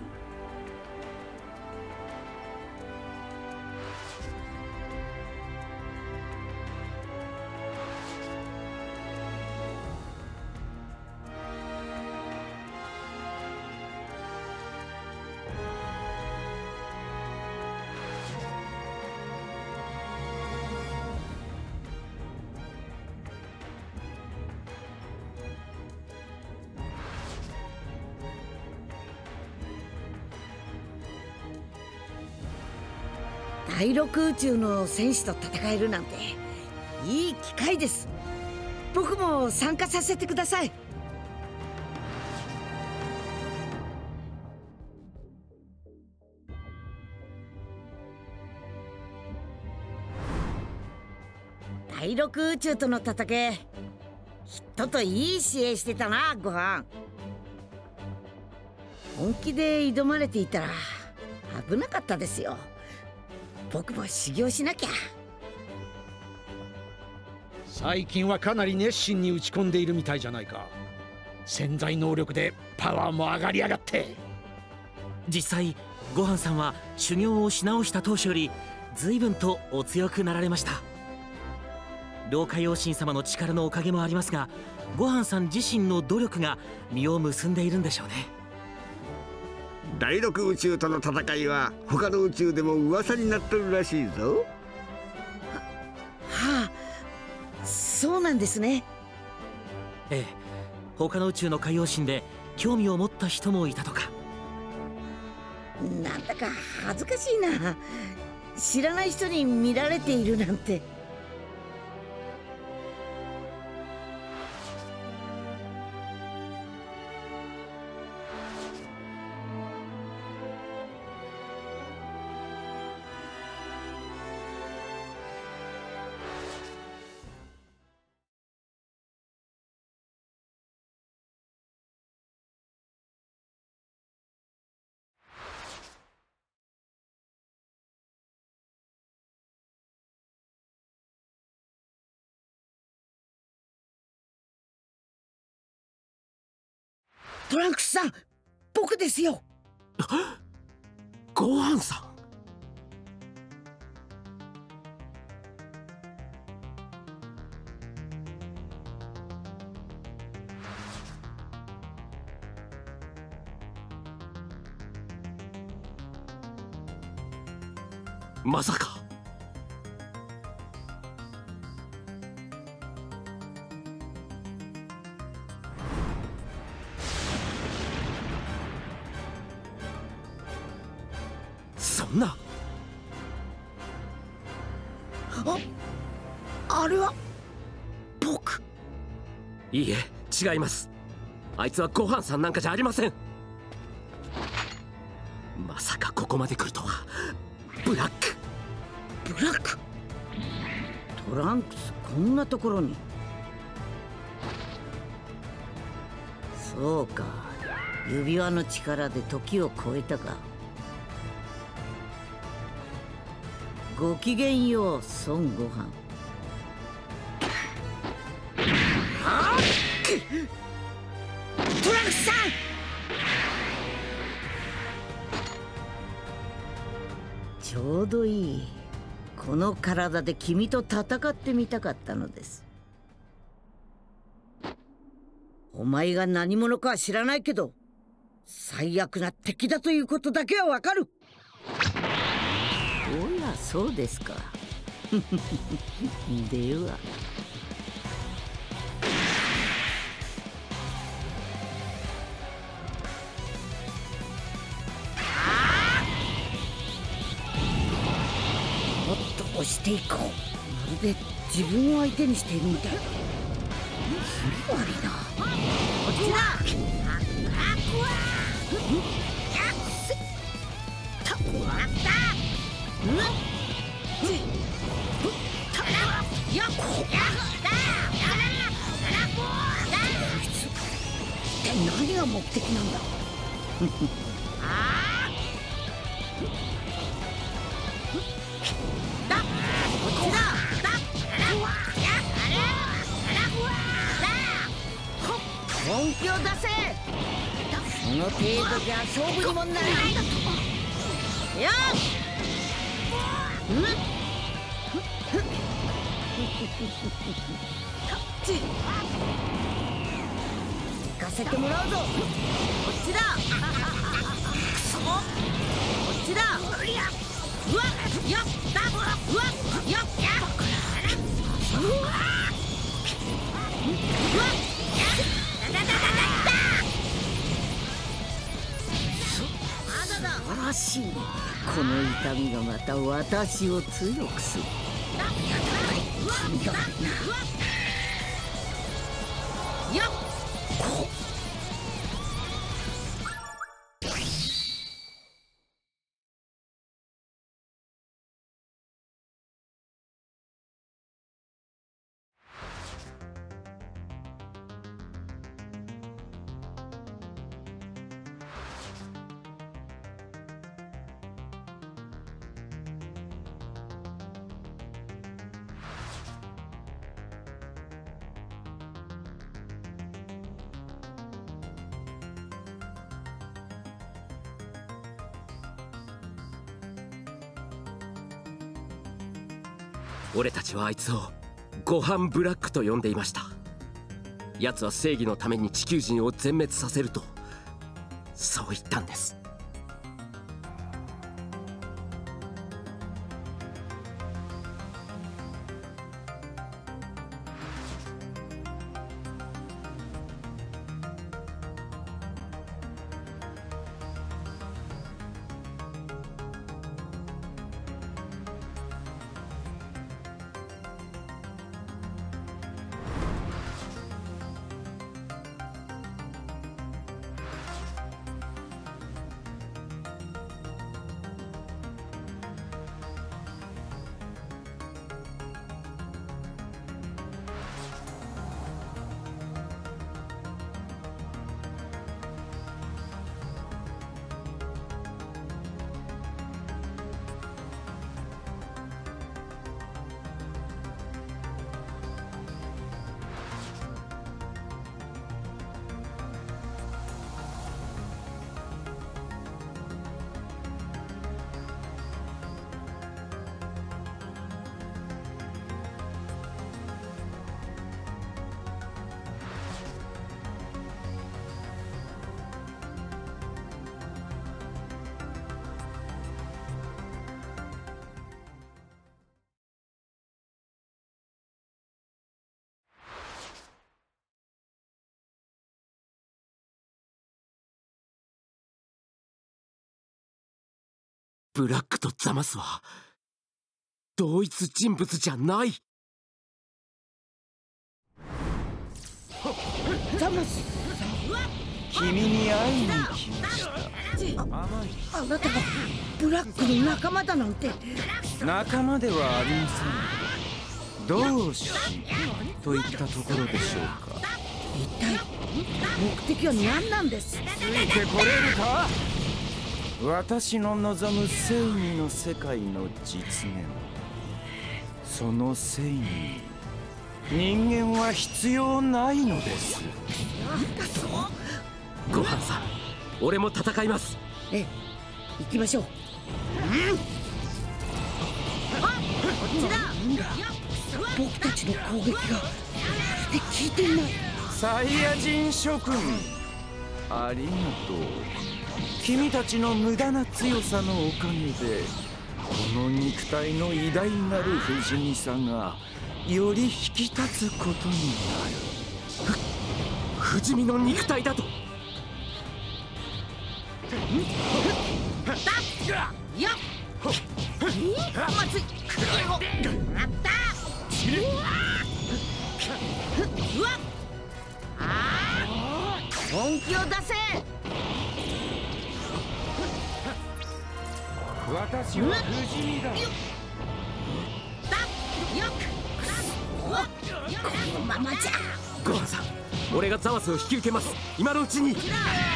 第六宇宙の戦士と戦えるなんていい機会です。僕も参加させてください。第六宇宙との戦い、きっとといい試合してたな、ご飯。本気で挑まれていたら危なかったですよ。僕も修行しなきゃ。 最近はかなり熱心に打ち込んでいるみたいじゃないか。潜在能力でパワーも上がりやがって。 実際ごはんさんは修行をし直した当初より随分とお強くなられました。老海王神様の力のおかげもありますが、ごはんさん自身の努力が実を結んでいるんでしょうね。 第六宇宙との戦いは他の宇宙でも噂になってるらしいぞ。 はあ、そうなんですね。 ええ、他の宇宙の海王神で興味を持った人もいたとか。 なんだか恥ずかしいな。知らない人に見られているなんて。 トランクスさん、僕ですよ。 ごはんさん。まさか。そんな。 あれは僕。 いいえ、違います。あいつはごはんさんなんかじゃありません。まさかここまで来るとは。ブラック。 ブラック。トランクス、こんなところに。そうか、指輪の力で時を超えたか。ごきげんよう、孫悟飯。トランクスさん。ちょうどいい。この体で君と戦ってみたかったのです。お前が何者かは知らないけど、最悪な敵だということだけはわかる。おや、そうですか。では。もっと押していこう。まるで自分を相手にしているみたいだ。気味悪いな。こっちだ。一体何が目的なんだ。本気を出せ。その程度じゃ勝負にもならない。やっ行かせてもらうぞ。こっちだ。こっちだ。うわっやったうわっやっうわっ素晴らしい。この痛みがまた私を強くする。やっ俺たちはあいつをごはんブラックと呼んでいました。奴は正義のために地球人を全滅させるとそう言ったんです。 ブラックとザマスは同一人物じゃない。 ザマスさん、 君に会いに来ました。 あなたがブラックの仲間だなんて。 仲間ではありません。同志といったところでしょうか。 一体目的は何なんです？ ついてこれるか？私の望む正義の世界の実現、その正義に人間は必要ないのです。 なんだと？ ごはんさん、俺も戦います。 ええ、行きましょう。僕たちの攻撃がまるで効いていない。 サイヤ人諸君、ありがとう。君たちの無駄な強さのおかげでこの肉体の偉大なる不死身さがより引き立つことになる。 不死身の肉体だと。 本気を出せ。 私は不死身だ。 このままじゃ。 ごはんさん、俺がザマスを引き受けます。今のうちに。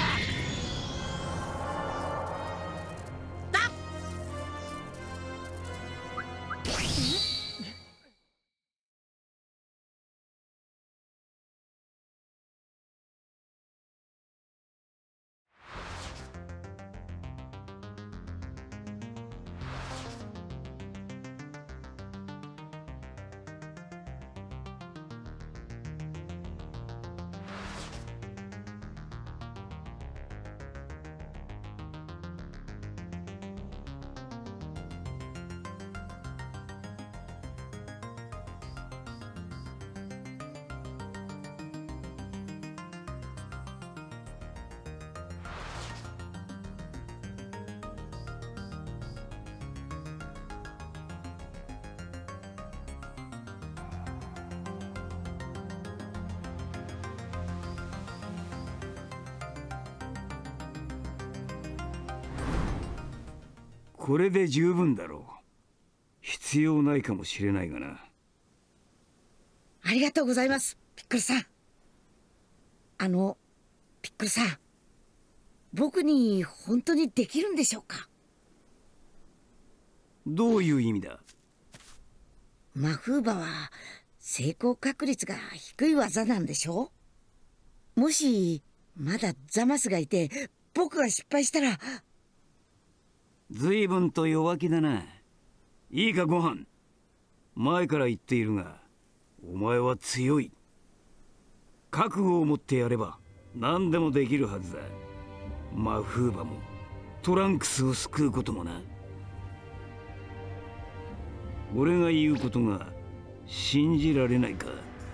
これで十分だろう。必要ないかもしれないがな。 ありがとうございます、ピックルさん。ピックルさん、僕に本当にできるんでしょうか？ どういう意味だ？ マフーバは成功確率が低い技なんでしょ？もしまだザマスがいて僕が失敗したら。 随分と弱気だな。いいかごはん、前から言っているがお前は強い。覚悟を持ってやれば何でもできるはずだ。マフーバもトランクスを救うこともな。俺が言うことが信じられないか？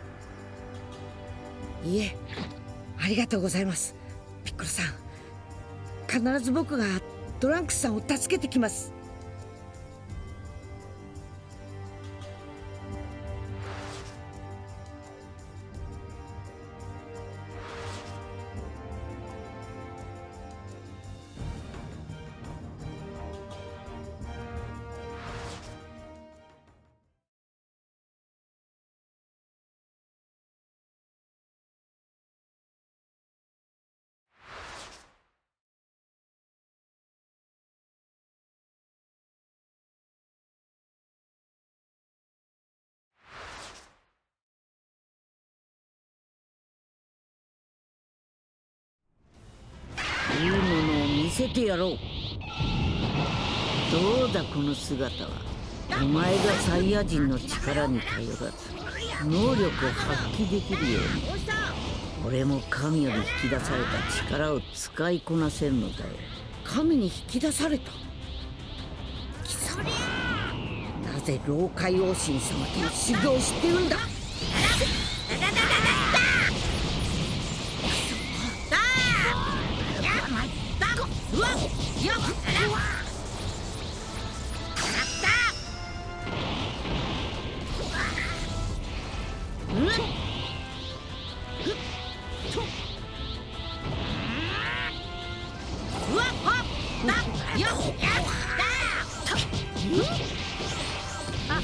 いえ、ありがとうございます、ピッコロさん。必ず僕がトランクスさんを助けてきます。 いいものを見せてやろう。どうだこの姿は。お前がサイヤ人の力に頼らず能力を発揮できるように、俺も神より引き出された力を使いこなせるのだよ。神に引き出された？貴様、なぜ老海王神様との修行を知っているんだ？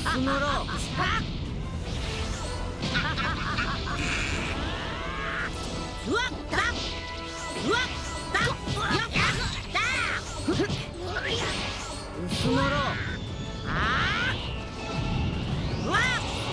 薄のろうわっだうわっだよっだ薄のろうわっ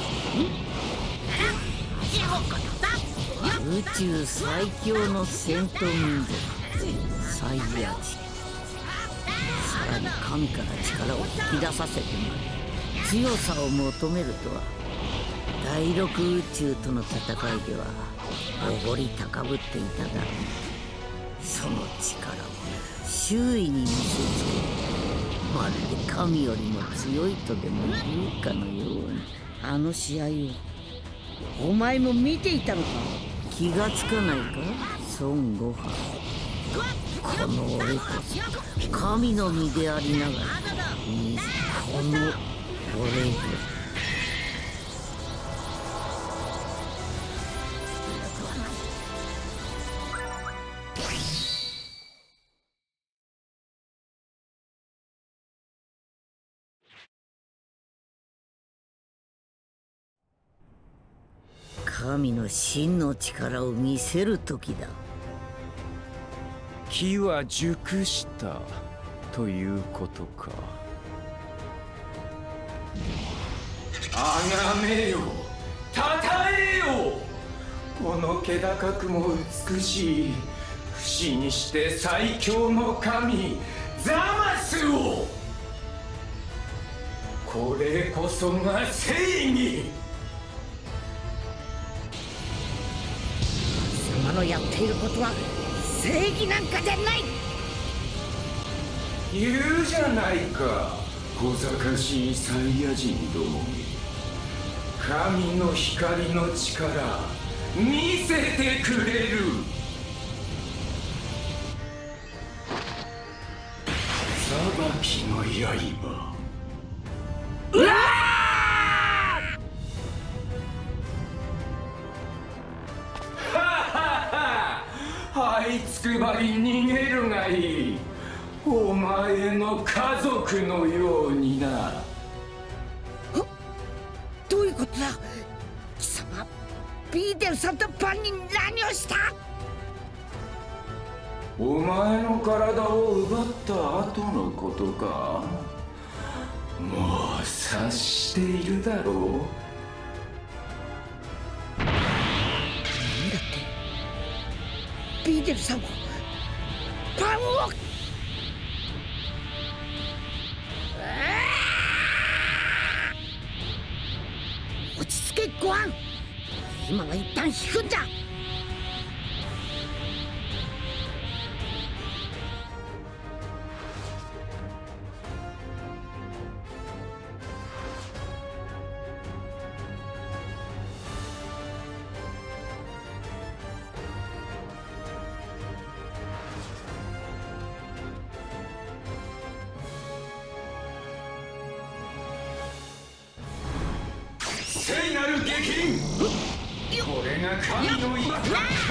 宇宙最強の戦闘民族サイヤ人、さらに神から力を引き出させてもらい強さを求めるとは、第六宇宙との戦いではおごり高ぶっていただろう。その力を周囲に見せつけ、まるで神よりも強いとでも言うかのように。あの試合をお前も見ていたのか。気がつかないか孫悟飯。この俺こそ神の身でありながら、この俺が神の真の力を見せる時だ。 木は熟したということか。あがめよ、たたえよ、この気高くも美しい不死にして最強の神ザマスを。これこそが正義。 貴様のやっていることは正義なんかじゃない。 言うじゃないか、小賢しいサイヤ人どもに。神の光の力見せてくれる。裁きの刃。うわ這いつくばり逃げるがいい。お前の家族のようにな。 どういうことだ。貴様、ビーデルさんとパンに何をした。 お前の体を奪った後のことか。もう察しているだろう。 なんだって、ビーデルさんをパンを。落ち着けご飯。今は一旦引くんだ。 聖なる激鱗。これが神の意。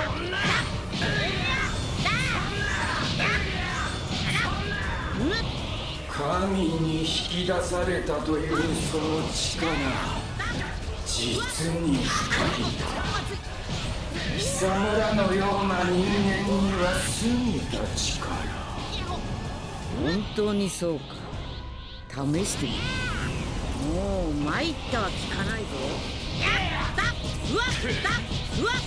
神に引き出されたというその力、実に深い。貴様らのような人間には過ぎた力。 本当にそうか。試してみる。もう参ったは聞かないぞ。やったうわっだうわっ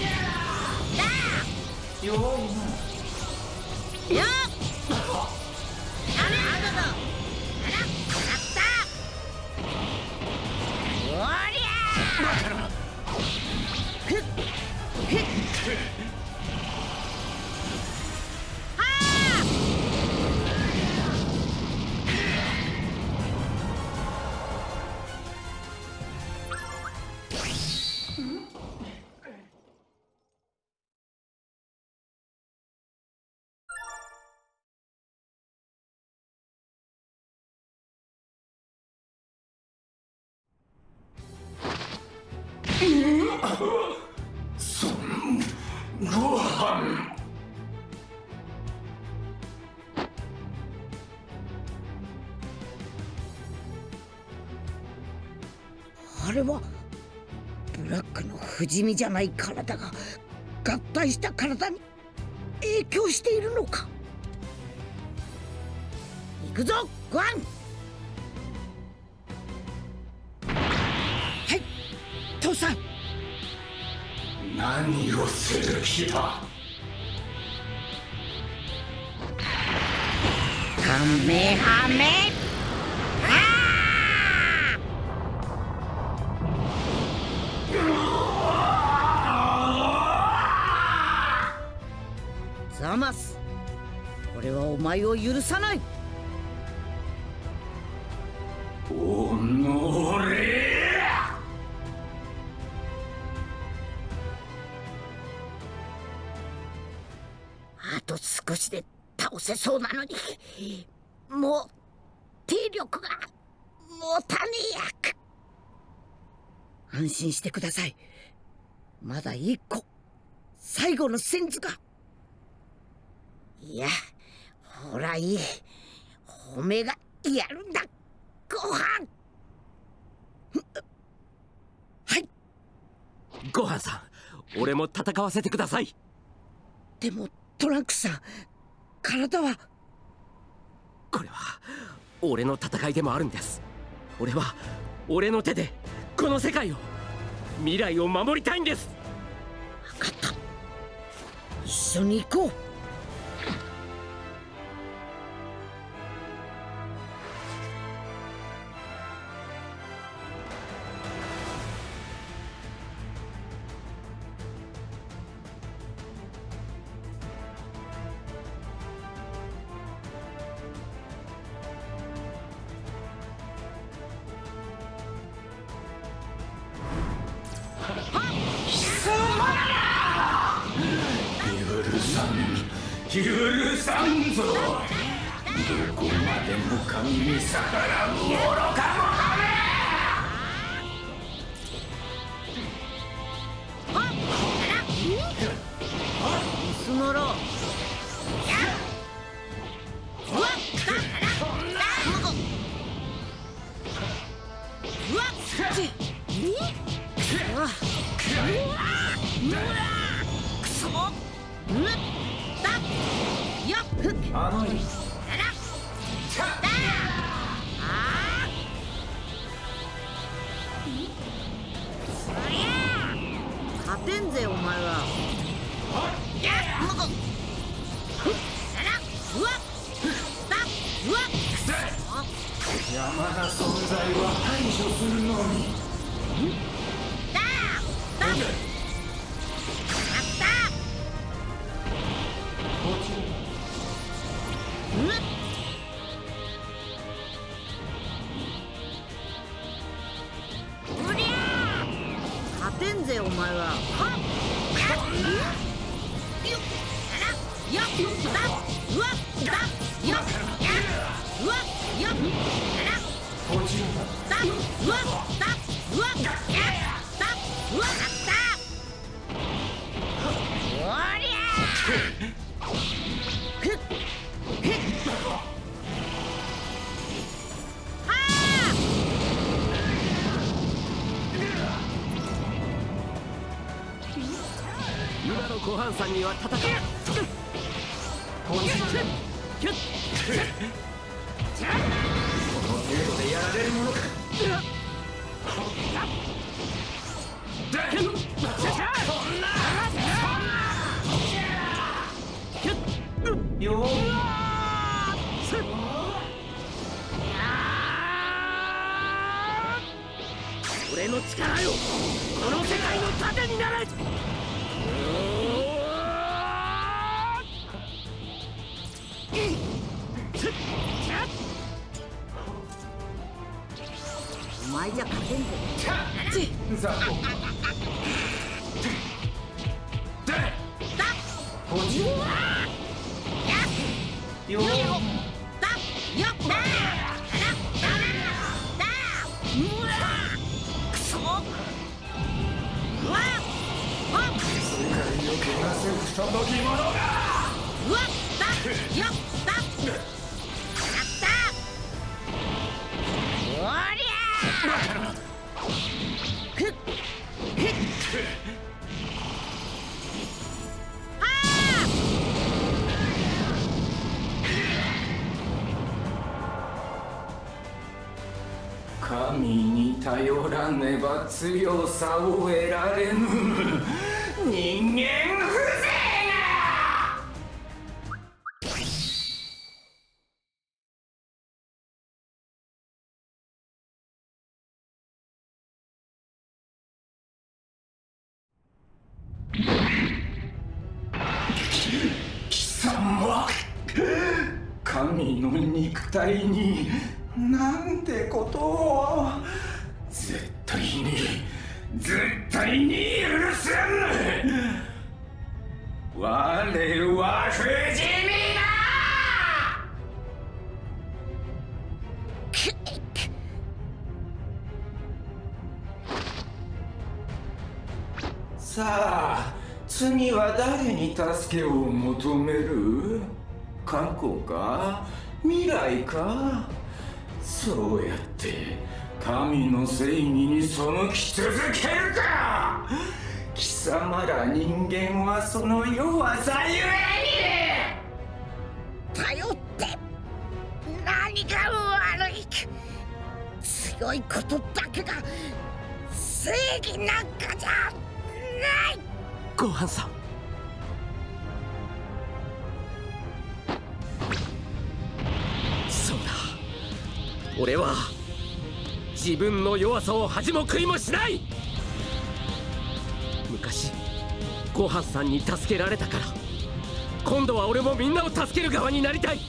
だよいなよっあれあだだあらやったおりゃふっふっご飯。 あれはブラックの不死身じゃない体が合体した体に影響しているのか。行くぞご飯。はい父さん。 何をする気だ。 カメハメザマス、俺はお前を許さない。 おのれ。 あと少しで倒せそうなのに、もう体力が持たねえや。安心してください。まだ一個最後のセンズが。いや、ほらいい。褒めがやるんだ。ご飯。はい。 ご飯さん、俺も戦わせてください。 でもトランクさん、体は。 これは俺の戦いでもあるんです。俺は俺の手でこの世界を、未来を守りたいんです。 分かった。一緒に行こう。 許さんぞ。どこまでも神に逆らう愚か者め。 スノロー。 甘い。 勝てんぜお前は。 邪魔な存在は排除するのみ。 勝てんぜお前は。 今のご飯さんには戦う。この程度でやられるものか。俺の力よ、この世界の盾になれ。 お前じゃ勝てんぜ。 不届き者が。 に頼らねば強さを得られぬ人間風情貴様、神の肉体になんてことを。絶対に許せん。我は不死身だ。さあ、次は誰に助けを求める？過去か？未来か？そうやって神の正義に背き続けるか？貴様ら人間はその弱さゆえに頼って何が悪い。強いことだけが正義なんかじゃない。 ごはんさん、そうだ、俺は自分の弱さを恥も食いもしない。昔ごはんさんに助けられたから、今度は俺もみんなを助ける側になりたい。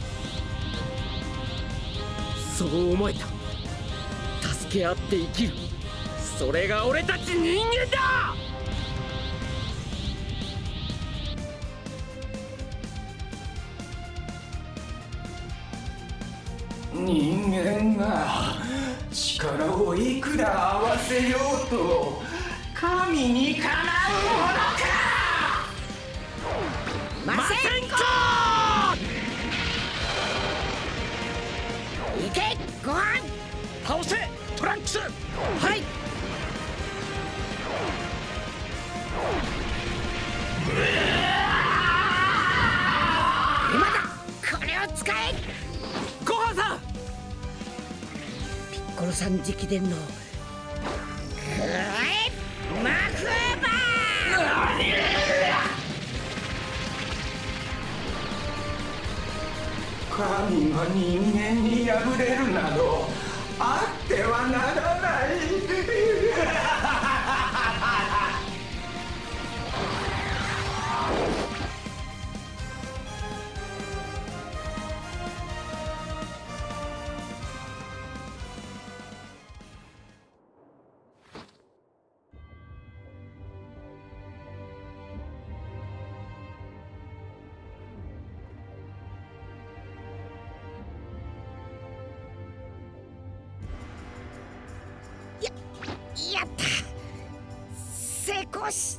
そう思えた。助け合って生きる、それが俺たち人間だ。 人間が力をいくら合わせようと神にかなうものか。 ませんか。行けごはん。 倒せトランクス。はい。 今だ、これを使え。 ごはんさん、 ピッコロさん直伝のマフバー。 神が人間に敗れるなどあってはならない。 やった、成功した。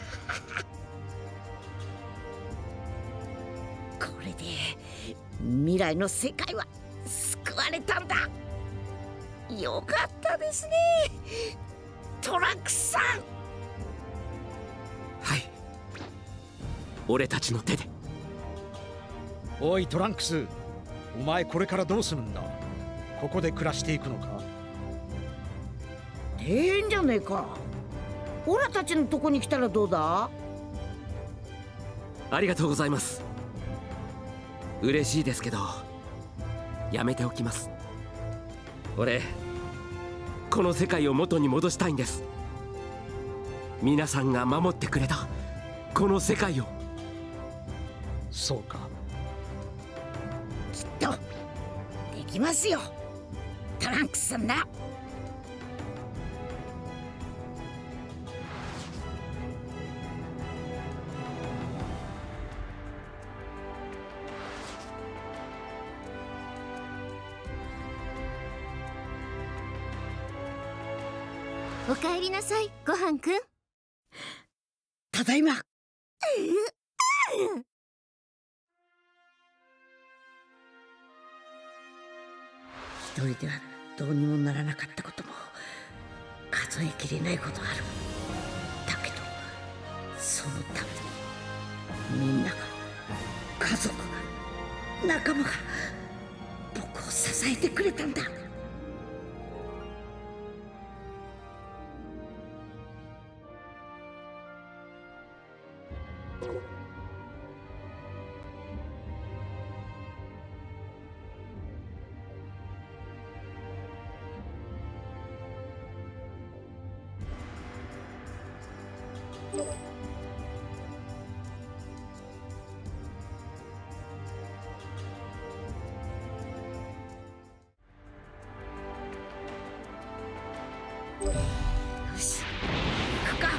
これで未来の世界は救われたんだ。よかったですね、トランクスさん。 はい、俺たちの手で。 おいトランクス、お前これからどうするんだ？ここで暮らしていくのか？ 大変じゃねえか。オラたちのとこに来たらどうだ？ ありがとうございます。嬉しいですけどやめておきます。俺この世界を元に戻したいんです。皆さんが守ってくれたこの世界を。 そうか、 きっとできますよ、トランクスさんだ。 おかえりなさい、ごはんくん。 ただいま。一人ではどうにもならなかったことも数えきれないことある。だけどそのためにみんなが、家族が、仲間が僕を支えてくれたんだ。 よし、行くか。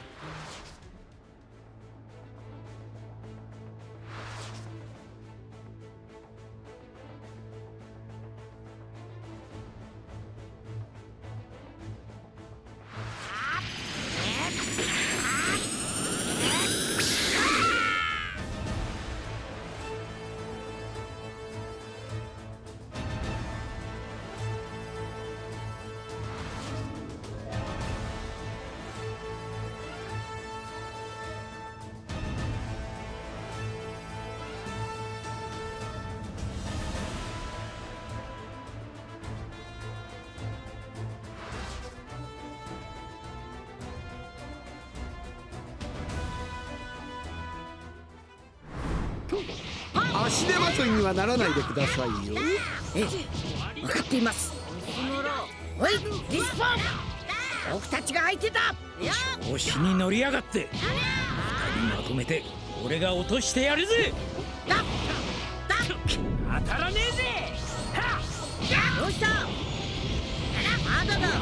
足手まといにはならないでくださいよ。 ええ、分かっています。おい、リスポン、僕たちが相手だ。 調子に乗りやがって。二人まとめて俺が落としてやるぜ。当たらねえぜ。 どうした？まだだ。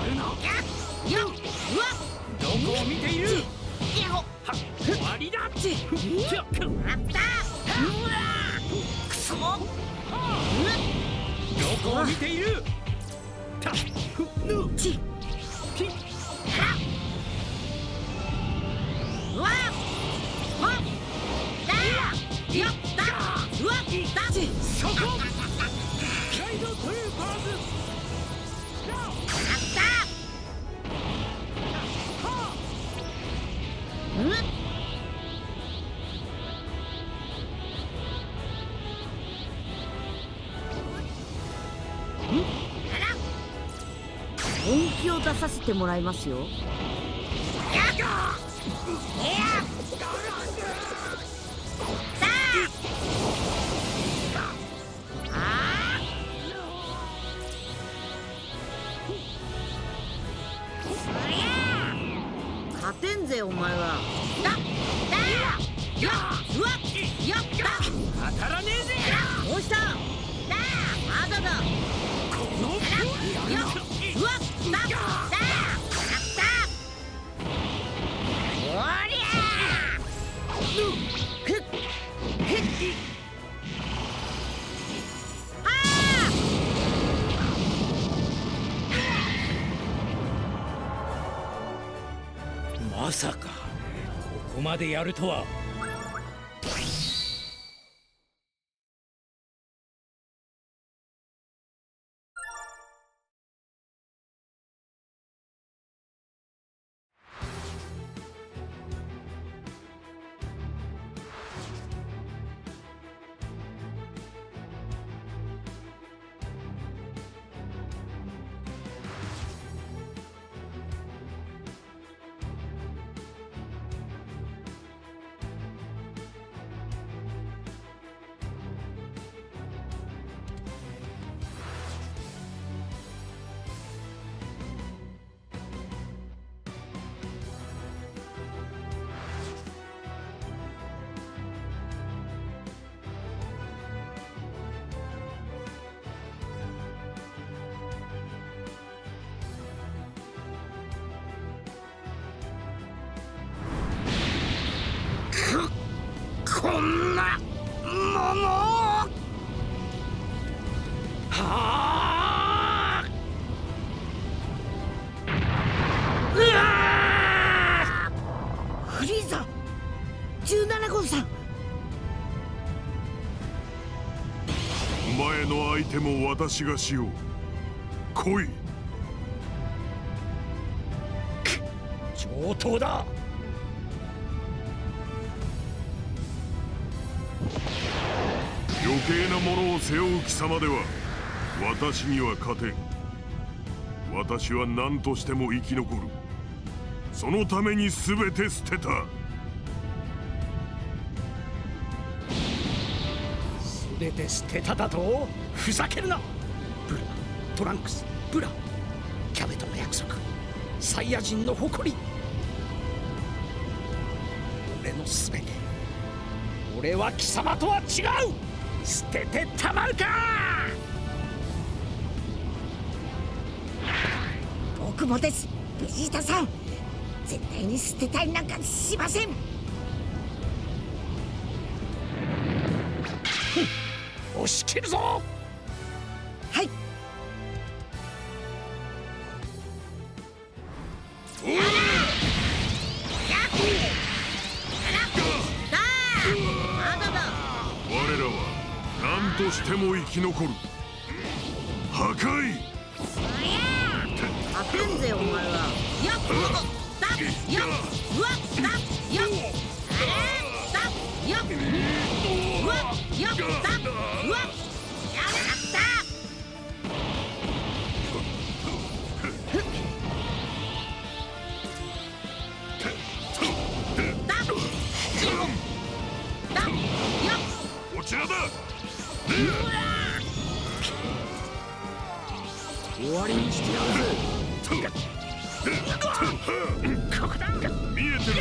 どこを見ている？終わりだ。 くそ！ どこを見ている？ そこ！ 本気を出させてもらいますよ。勝てんぜお前は。 当たらねえぜ。 どうした？まだだ。 まさかここまでやるとは。 こんなものはあ、フリーザ17号さん、 お前の相手も私がしよう。来い。 上等だ。 余計なものを背負う貴様では私には勝てん。私は何としても生き残る。そのために全て捨てた。 全て捨てただと？ふざけるな。ブラ、トランクス、ブラ、キャベトの約束、サイヤ人の誇り、俺の全て。俺は貴様とは違う。捨ててたまるか。 僕もです、ベジータさん。絶対に捨てたりなんかしません。 押し切るぞ。 はい。 我らは何としても生き残る。破壊。 勝てんぜお前は。やっだやっうわだやっだやっうわやっだうわやったこちらだ。 終わりにしてやるぜ。 ここだ。見えてる。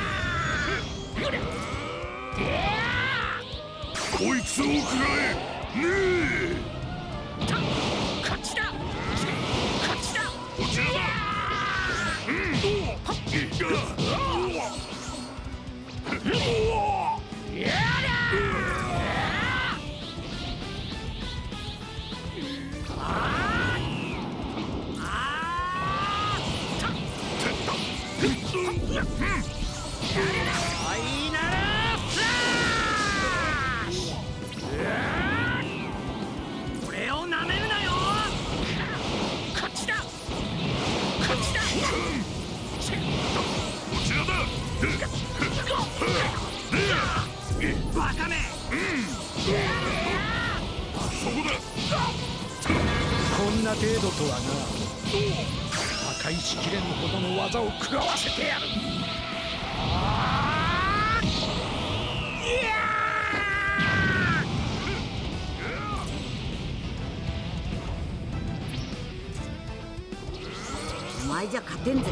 こいつを食らえ。ねえ。 こっちだ。こっちだ。 こちらだ。 俺をなめるなよ。こっちだ。こっちだ。 こちらだ。 バカめ。 そこだ。 こんな程度とはな。破壊しきれんほどの技を食らわせてやる。 お前じゃ勝てんぜ。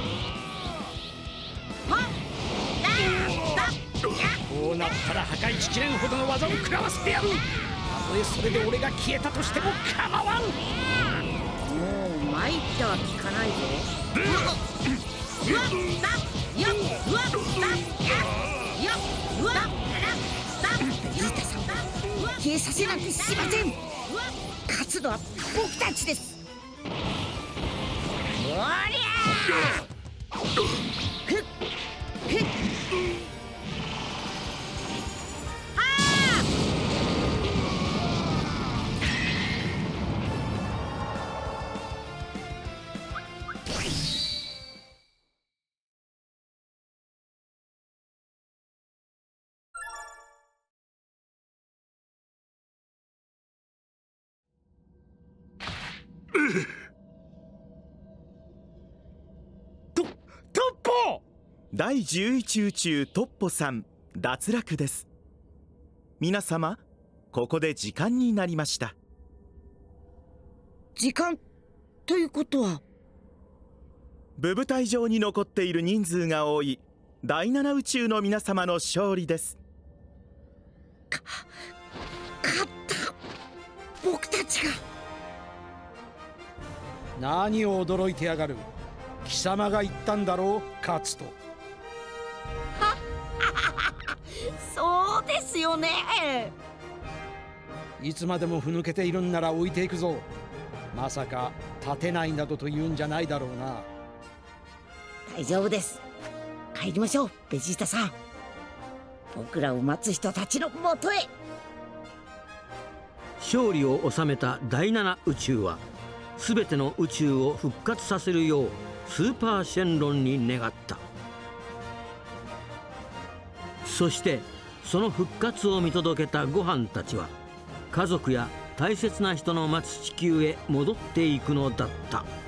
こうなったら破壊しきれんほどの技を食らわせてやる。たとえそれで俺が消えたとしても構わん。 もう参っては聞かないぞ。うわっだやっうわっだやっうわっだベジータさん消えさせなんてしません。勝つのは僕たちです。おりゃー。ふっふっ。 第11宇宙トッポさん脱落です。皆様、ここで時間になりました。 時間ということは、 部部隊上に残っている人数が多い第7宇宙の皆様の勝利です。 勝った。僕たちが。 何を驚いてやがる。貴様が言ったんだろう、勝つと。 そうですよね。 いつまでもふぬけているんなら置いていくぞ。まさか立てないなどと言うんじゃないだろうな。 大丈夫です。帰りましょう、ベジータさん。僕らを待つ人たちのもとへ。 勝利を収めた第7宇宙は全ての宇宙を復活させるようスーパーシェンロンに願った。そしてその復活を見届けたゴハンたちは家族や大切な人の待つ地球へ戻っていくのだった。